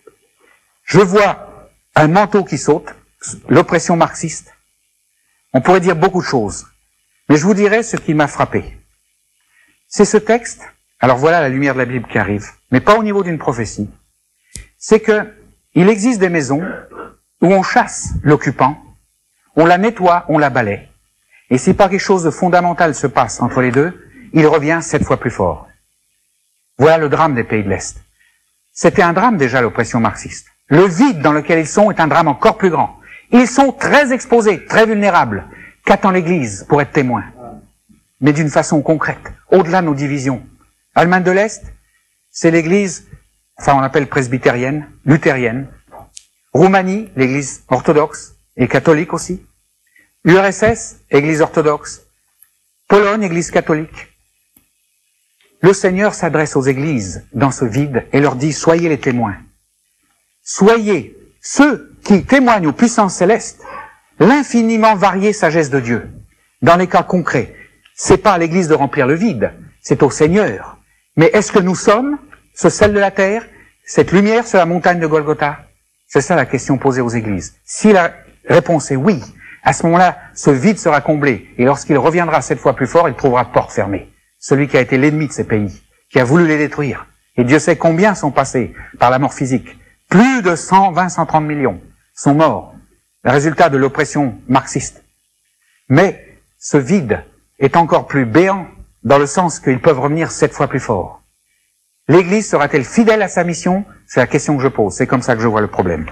je vois un manteau qui saute, l'oppression marxiste. On pourrait dire beaucoup de choses, mais je vous dirai ce qui m'a frappé. C'est ce texte, alors voilà la lumière de la Bible qui arrive, mais pas au niveau d'une prophétie. C'est que il existe des maisons où on chasse l'occupant, on la nettoie, on la balaie. Et si pas quelque chose de fondamental se passe entre les deux, il revient sept fois plus fort. Voilà le drame des pays de l'Est. C'était un drame déjà, l'oppression marxiste. Le vide dans lequel ils sont est un drame encore plus grand. Ils sont très exposés, très vulnérables. Qu'attend l'Église pour être témoin? Mais d'une façon concrète, au-delà de nos divisions. Allemagne de l'Est, c'est l'Église, enfin on l'appelle presbytérienne, luthérienne. Roumanie, l'Église orthodoxe et catholique aussi. U R S S, Église orthodoxe. Pologne, Église catholique. Le Seigneur s'adresse aux églises dans ce vide et leur dit « Soyez les témoins. Soyez ceux qui témoignent aux puissances célestes l'infiniment variée sagesse de Dieu. » Dans les cas concrets, c'est pas à l'Église de remplir le vide, c'est au Seigneur. Mais est-ce que nous sommes ce sel de la terre, cette lumière sur la montagne de Golgotha? C'est ça la question posée aux églises. Si la réponse est oui, à ce moment-là, ce vide sera comblé. Et lorsqu'il reviendra cette fois plus fort, il trouvera porte fermée. Celui qui a été l'ennemi de ces pays, qui a voulu les détruire. Et Dieu sait combien sont passés par la mort physique. Plus de cent vingt, cent trente millions sont morts. Le résultat de l'oppression marxiste. Mais ce vide est encore plus béant dans le sens qu'ils peuvent revenir sept fois plus fort. L'Église sera-t-elle fidèle à sa mission? C'est la question que je pose. C'est comme ça que je vois le problème.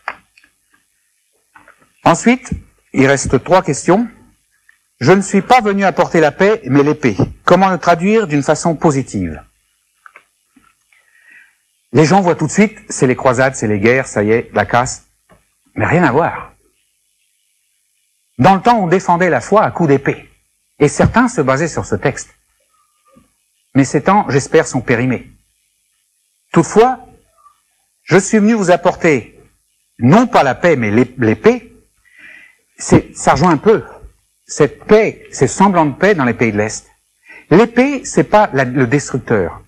Ensuite, il reste trois questions. Je ne suis pas venu apporter la paix, mais l'épée. Comment le traduire d'une façon positive? Les gens voient tout de suite, c'est les croisades, c'est les guerres, ça y est, la casse. Mais rien à voir. Dans le temps, on défendait la foi à coups d'épée. Et certains se basaient sur ce texte. Mais ces temps, j'espère, sont périmés. Toutefois, je suis venu vous apporter, non pas la paix, mais l'épée. C'est, ça rejoint un peu cette paix, ces semblants de paix dans les pays de l'Est. L'épée, c'est pas la, le destructeur.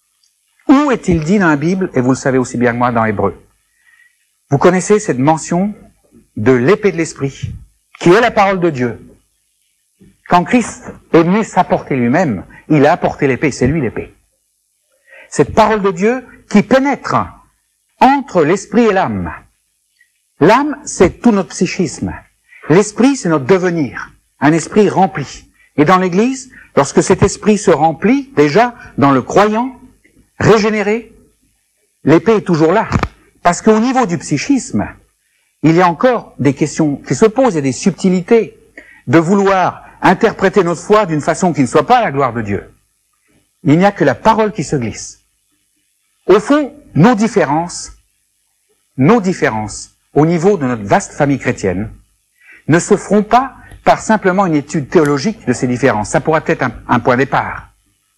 Où est-il dit dans la Bible, et vous le savez aussi bien que moi dans Hébreu? Vous connaissez cette mention de l'épée de l'Esprit, qui est la parole de Dieu. Quand Christ est venu s'apporter lui-même, il a apporté l'épée, c'est lui l'épée. Cette parole de Dieu qui pénètre entre l'esprit et l'âme. L'âme, c'est tout notre psychisme. L'esprit, c'est notre devenir, un esprit rempli. Et dans l'Église, lorsque cet esprit se remplit, déjà, dans le croyant, régénéré, l'épée est toujours là. Parce qu'au niveau du psychisme, il y a encore des questions qui se posent, il y a des subtilités de vouloir interpréter notre foi d'une façon qui ne soit pas la gloire de Dieu. Il n'y a que la parole qui se glisse. Au fond, nos différences, nos différences, au niveau de notre vaste famille chrétienne, ne se feront pas par simplement une étude théologique de ces différences. Ça pourrait être un, un point de départ.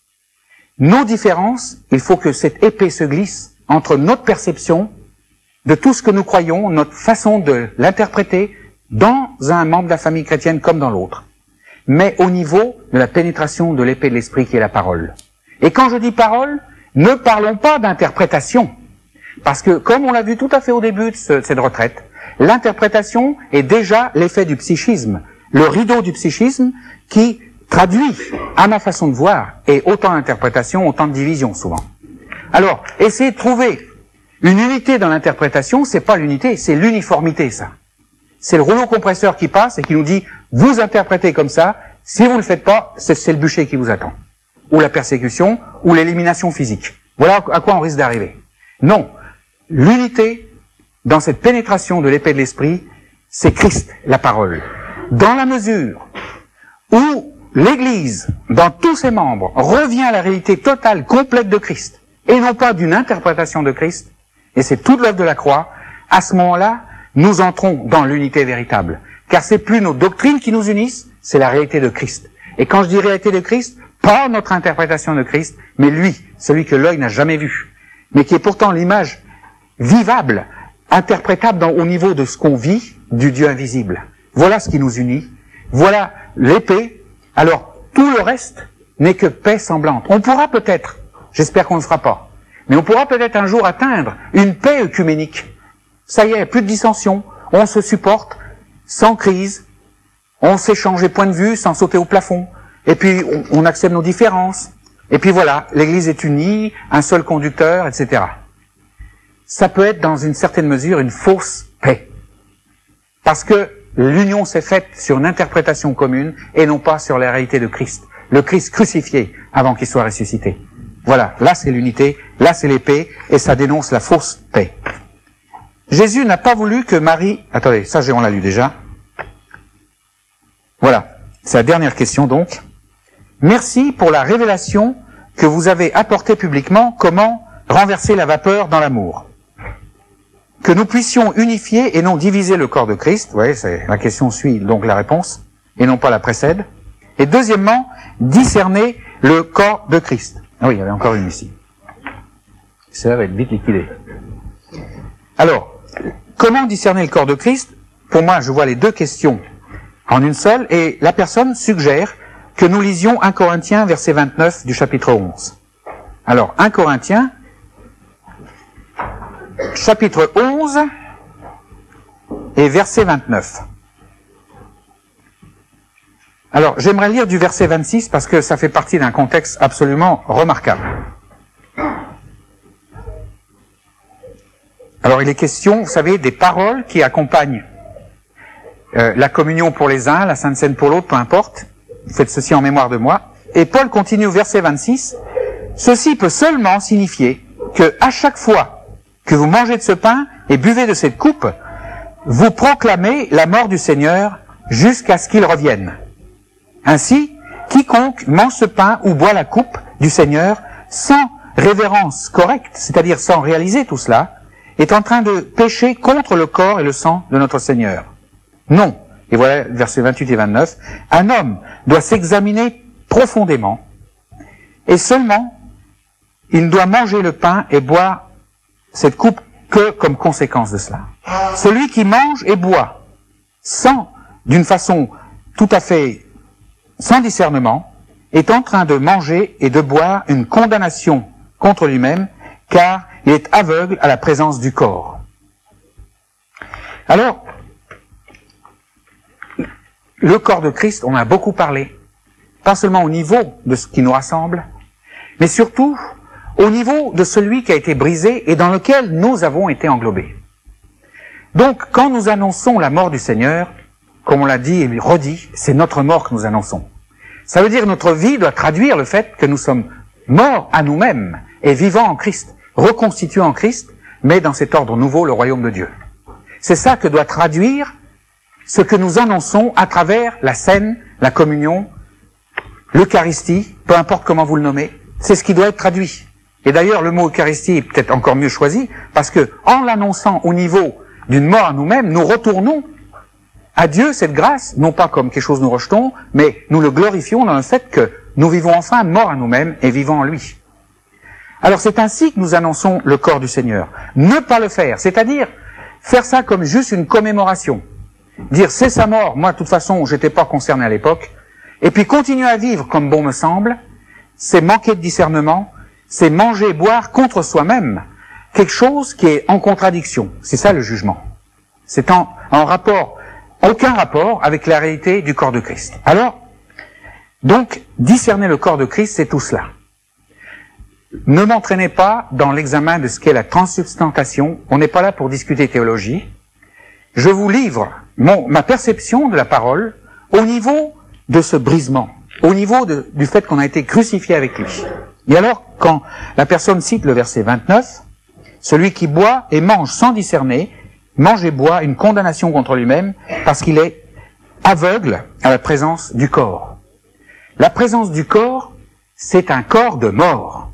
Nos différences, il faut que cette épée se glisse entre notre perception de tout ce que nous croyons, notre façon de l'interpréter dans un membre de la famille chrétienne comme dans l'autre. Mais au niveau de la pénétration de l'épée de l'esprit qui est la parole. Et quand je dis parole, ne parlons pas d'interprétation. Parce que, comme on l'a vu tout à fait au début de ce, cette retraite, l'interprétation est déjà l'effet du psychisme, le rideau du psychisme qui traduit, à ma façon de voir, et autant d'interprétation, autant de division souvent. Alors, essayer de trouver une unité dans l'interprétation, c'est pas l'unité, c'est l'uniformité, ça. C'est le rouleau compresseur qui passe et qui nous dit, vous interprétez comme ça, si vous ne le faites pas, c'est le bûcher qui vous attend. Ou la persécution, ou l'élimination physique. Voilà à quoi on risque d'arriver. Non. L'unité, dans cette pénétration de l'épée de l'esprit, c'est Christ, la parole. Dans la mesure où l'Église, dans tous ses membres, revient à la réalité totale, complète de Christ, et non pas d'une interprétation de Christ, et c'est toute l'œuvre de la croix, à ce moment-là, nous entrons dans l'unité véritable. Car c'est plus nos doctrines qui nous unissent, c'est la réalité de Christ. Et quand je dis réalité de Christ, pas notre interprétation de Christ, mais lui, celui que l'œil n'a jamais vu, mais qui est pourtant l'image vivable, interprétable dans, au niveau de ce qu'on vit du Dieu invisible. Voilà ce qui nous unit. Voilà l'épée. Alors, tout le reste n'est que paix semblante. On pourra peut-être, j'espère qu'on ne le fera pas, mais on pourra peut-être un jour atteindre une paix œcuménique. Ça y est, plus de dissension, on se supporte, sans crise, on s'échange les points de vue sans sauter au plafond, et puis on, on accepte nos différences, et puis voilà, l'Église est unie, un seul conducteur, et cetera. Ça peut être dans une certaine mesure une fausse paix, parce que l'union s'est faite sur une interprétation commune, et non pas sur la réalité de Christ, le Christ crucifié avant qu'il soit ressuscité. Voilà, là c'est l'unité, là c'est l'épée, et ça dénonce la fausse paix. Jésus n'a pas voulu que Marie... Attendez, ça on l'a lu déjà. Voilà, c'est la dernière question donc. Merci pour la révélation que vous avez apportée publiquement, comment renverser la vapeur dans l'amour. Que nous puissions unifier et non diviser le corps de Christ. Vous voyez, c'est, la question suit donc la réponse, et non pas la précède. Et deuxièmement, discerner le corps de Christ. Ah oui, il y avait encore une ici. Ça va être vite liquidé. Alors, comment discerner le corps de Christ? Pour moi, je vois les deux questions en une seule, et la personne suggère que nous lisions un Corinthiens, verset vingt-neuf du chapitre onze. Alors, un Corinthiens, chapitre onze, et verset vingt-neuf. Alors, j'aimerais lire du verset vingt-six, parce que ça fait partie d'un contexte absolument remarquable. Alors, il est question, vous savez, des paroles qui accompagnent euh, la communion pour les uns, la Sainte Seine pour l'autre, peu importe. Faites ceci en mémoire de moi. Et Paul continue au verset vingt-six. Ceci peut seulement signifier que à chaque fois que vous mangez de ce pain et buvez de cette coupe, vous proclamez la mort du Seigneur jusqu'à ce qu'il revienne. Ainsi, quiconque mange ce pain ou boit la coupe du Seigneur sans révérence correcte, c'est-à-dire sans réaliser tout cela, est en train de pécher contre le corps et le sang de notre Seigneur. Non. Et voilà, versets vingt-huit et vingt-neuf. Un homme doit s'examiner profondément, et seulement, il ne doit manger le pain et boire cette coupe que comme conséquence de cela. Celui qui mange et boit sans, d'une façon tout à fait sans discernement, est en train de manger et de boire une condamnation contre lui-même, car il est aveugle à la présence du corps. Alors, le corps de Christ, on a beaucoup parlé, pas seulement au niveau de ce qui nous rassemble, mais surtout au niveau de celui qui a été brisé et dans lequel nous avons été englobés. Donc, quand nous annonçons la mort du Seigneur, comme on l'a dit et redit, c'est notre mort que nous annonçons. Ça veut dire que notre vie doit traduire le fait que nous sommes morts à nous-mêmes et vivants en Christ, reconstitués en Christ, mais dans cet ordre nouveau, le royaume de Dieu. C'est ça que doit traduire ce que nous annonçons à travers la scène, la communion, l'Eucharistie, peu importe comment vous le nommez, c'est ce qui doit être traduit. Et d'ailleurs, le mot Eucharistie est peut-être encore mieux choisi, parce que en l'annonçant au niveau d'une mort à nous-mêmes, nous retournons à Dieu cette grâce, non pas comme quelque chose que nous rejetons, mais nous le glorifions dans le fait que nous vivons enfin morts à nous-mêmes et vivons en lui. Alors c'est ainsi que nous annonçons le corps du Seigneur. Ne pas le faire, c'est-à-dire faire ça comme juste une commémoration. Dire c'est sa mort, moi de toute façon j'étais pas concerné à l'époque, et puis continuer à vivre comme bon me semble, c'est manquer de discernement, c'est manger et boire contre soi-même, quelque chose qui est en contradiction. C'est ça le jugement. C'est en, en rapport, aucun rapport avec la réalité du corps de Christ. Alors, donc, discerner le corps de Christ, c'est tout cela. Ne m'entraînez pas dans l'examen de ce qu'est la transsubstantiation, on n'est pas là pour discuter théologie. Je vous livre mon, ma perception de la parole au niveau de ce brisement, au niveau de, du fait qu'on a été crucifié avec lui. Et alors, quand la personne cite le verset vingt-neuf, celui qui boit et mange sans discerner, mange et boit une condamnation contre lui-même parce qu'il est aveugle à la présence du corps. La présence du corps, c'est un corps de mort.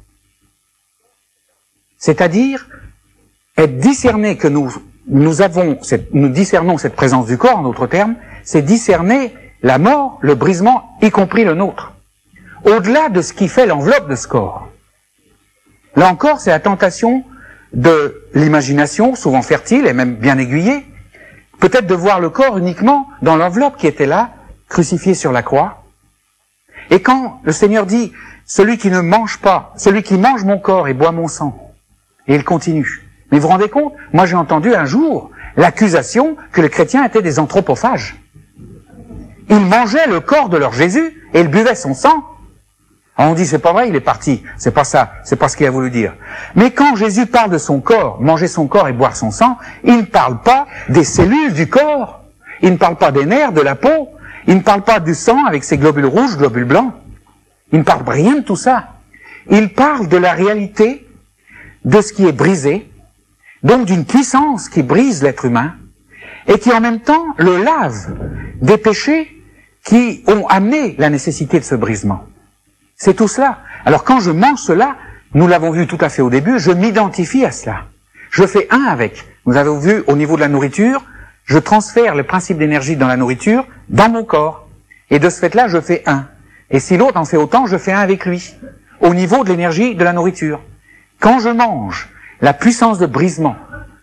C'est-à-dire, être discerné que nous, nous avons, cette, nous discernons cette présence du corps, en d'autres termes, c'est discerner la mort, le brisement, y compris le nôtre. Au-delà de ce qui fait l'enveloppe de ce corps. Là encore, c'est la tentation de l'imagination, souvent fertile et même bien aiguillée, peut-être de voir le corps uniquement dans l'enveloppe qui était là, crucifié sur la croix. Et quand le Seigneur dit, celui qui ne mange pas, celui qui mange mon corps et boit mon sang, et il continue. Mais vous vous rendez compte, moi j'ai entendu un jour l'accusation que les chrétiens étaient des anthropophages. Ils mangeaient le corps de leur Jésus et ils buvaient son sang. Alors on dit, c'est pas vrai, il est parti. C'est pas ça, c'est pas ce qu'il a voulu dire. Mais quand Jésus parle de son corps, manger son corps et boire son sang, il ne parle pas des cellules du corps. Il ne parle pas des nerfs, de la peau. Il ne parle pas du sang avec ses globules rouges, globules blancs. Il ne parle rien de tout ça. Il parle de la réalité de ce qui est brisé, donc d'une puissance qui brise l'être humain, et qui en même temps le lave des péchés qui ont amené la nécessité de ce brisement. C'est tout cela. Alors quand je mange cela, nous l'avons vu tout à fait au début, je m'identifie à cela. Je fais un avec. Vous avez vu au niveau de la nourriture, je transfère le principe d'énergie dans la nourriture dans mon corps. Et de ce fait-là, je fais un. Et si l'autre en fait autant, je fais un avec lui. Au niveau de l'énergie de la nourriture. Quand je mange la puissance de brisement,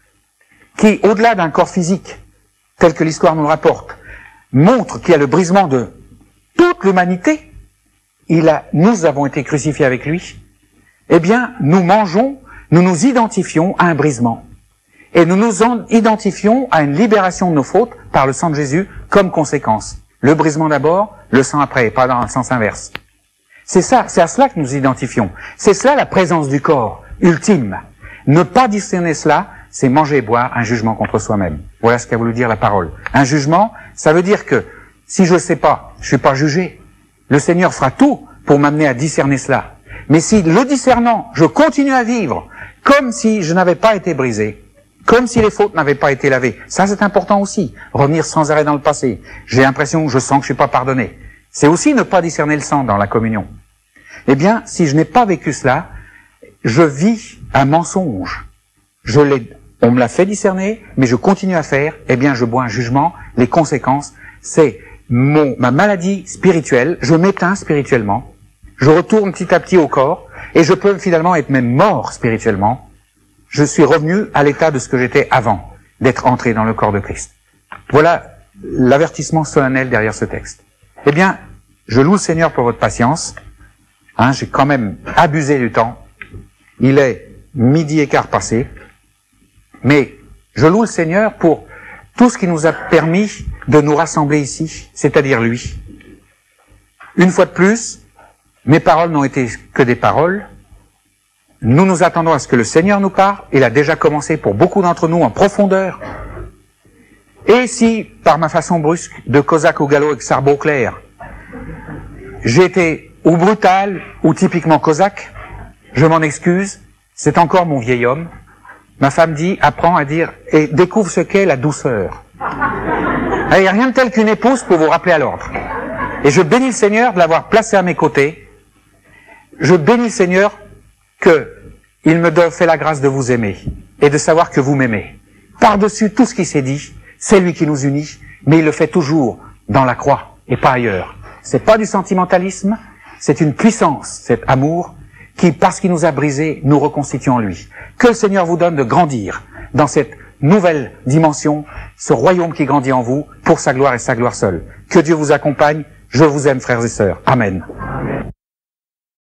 qui, au-delà d'un corps physique, tel que l'histoire nous le rapporte, montre qu'il y a le brisement de toute l'humanité, il a, nous avons été crucifiés avec lui, eh bien, nous mangeons, nous nous identifions à un brisement. Et nous nous identifions à une libération de nos fautes par le sang de Jésus comme conséquence. Le brisement d'abord, le sang après, pas dans le sens inverse. C'est ça, c'est à cela que nous identifions. C'est cela la présence du corps, ultime. Ne pas discerner cela, c'est manger et boire un jugement contre soi-même. Voilà ce qu'a voulu dire la parole. Un jugement, ça veut dire que si je ne sais pas, je ne suis pas jugé. Le Seigneur fera tout pour m'amener à discerner cela. Mais si le discernant, je continue à vivre comme si je n'avais pas été brisé, comme si les fautes n'avaient pas été lavées, ça c'est important aussi, revenir sans arrêt dans le passé. J'ai l'impression que je sens que je ne suis pas pardonné. C'est aussi ne pas discerner le sang dans la communion. Eh bien, si je n'ai pas vécu cela, je vis un mensonge. Je l'ai, on me l'a fait discerner, mais je continue à faire, eh bien je bois un jugement. Les conséquences, c'est mon, ma maladie spirituelle, je m'éteins spirituellement, je retourne petit à petit au corps, et je peux finalement être même mort spirituellement. Je suis revenu à l'état de ce que j'étais avant d'être entré dans le corps de Christ. Voilà l'avertissement solennel derrière ce texte. Eh bien, je loue le Seigneur pour votre patience. Hein, j'ai quand même abusé du temps. Il est midi et quart passé. Mais je loue le Seigneur pour tout ce qui nous a permis de nous rassembler ici, c'est-à-dire lui. Une fois de plus, mes paroles n'ont été que des paroles. Nous nous attendons à ce que le Seigneur nous parle. Il a déjà commencé pour beaucoup d'entre nous en profondeur. Et si, par ma façon brusque, de Cosaque au galop avec sarbo clair, j'ai été ou brutal ou typiquement Cosaque, je m'en excuse, c'est encore mon vieil homme. Ma femme dit, apprends à dire, et découvre ce qu'est la douceur. Il n'y a rien de tel qu'une épouse pour vous rappeler à l'ordre. Et je bénis le Seigneur de l'avoir placé à mes côtés. Je bénis le Seigneur qu'il me fait la grâce de vous aimer et de savoir que vous m'aimez. Par-dessus tout ce qui s'est dit, c'est lui qui nous unit, mais il le fait toujours dans la croix et pas ailleurs. C'est pas du sentimentalisme, c'est une puissance, cet amour, qui, parce qu'il nous a brisés, nous reconstitue en lui. Que le Seigneur vous donne de grandir dans cette nouvelle dimension, ce royaume qui grandit en vous, pour sa gloire et sa gloire seule. Que Dieu vous accompagne. Je vous aime, frères et sœurs. Amen.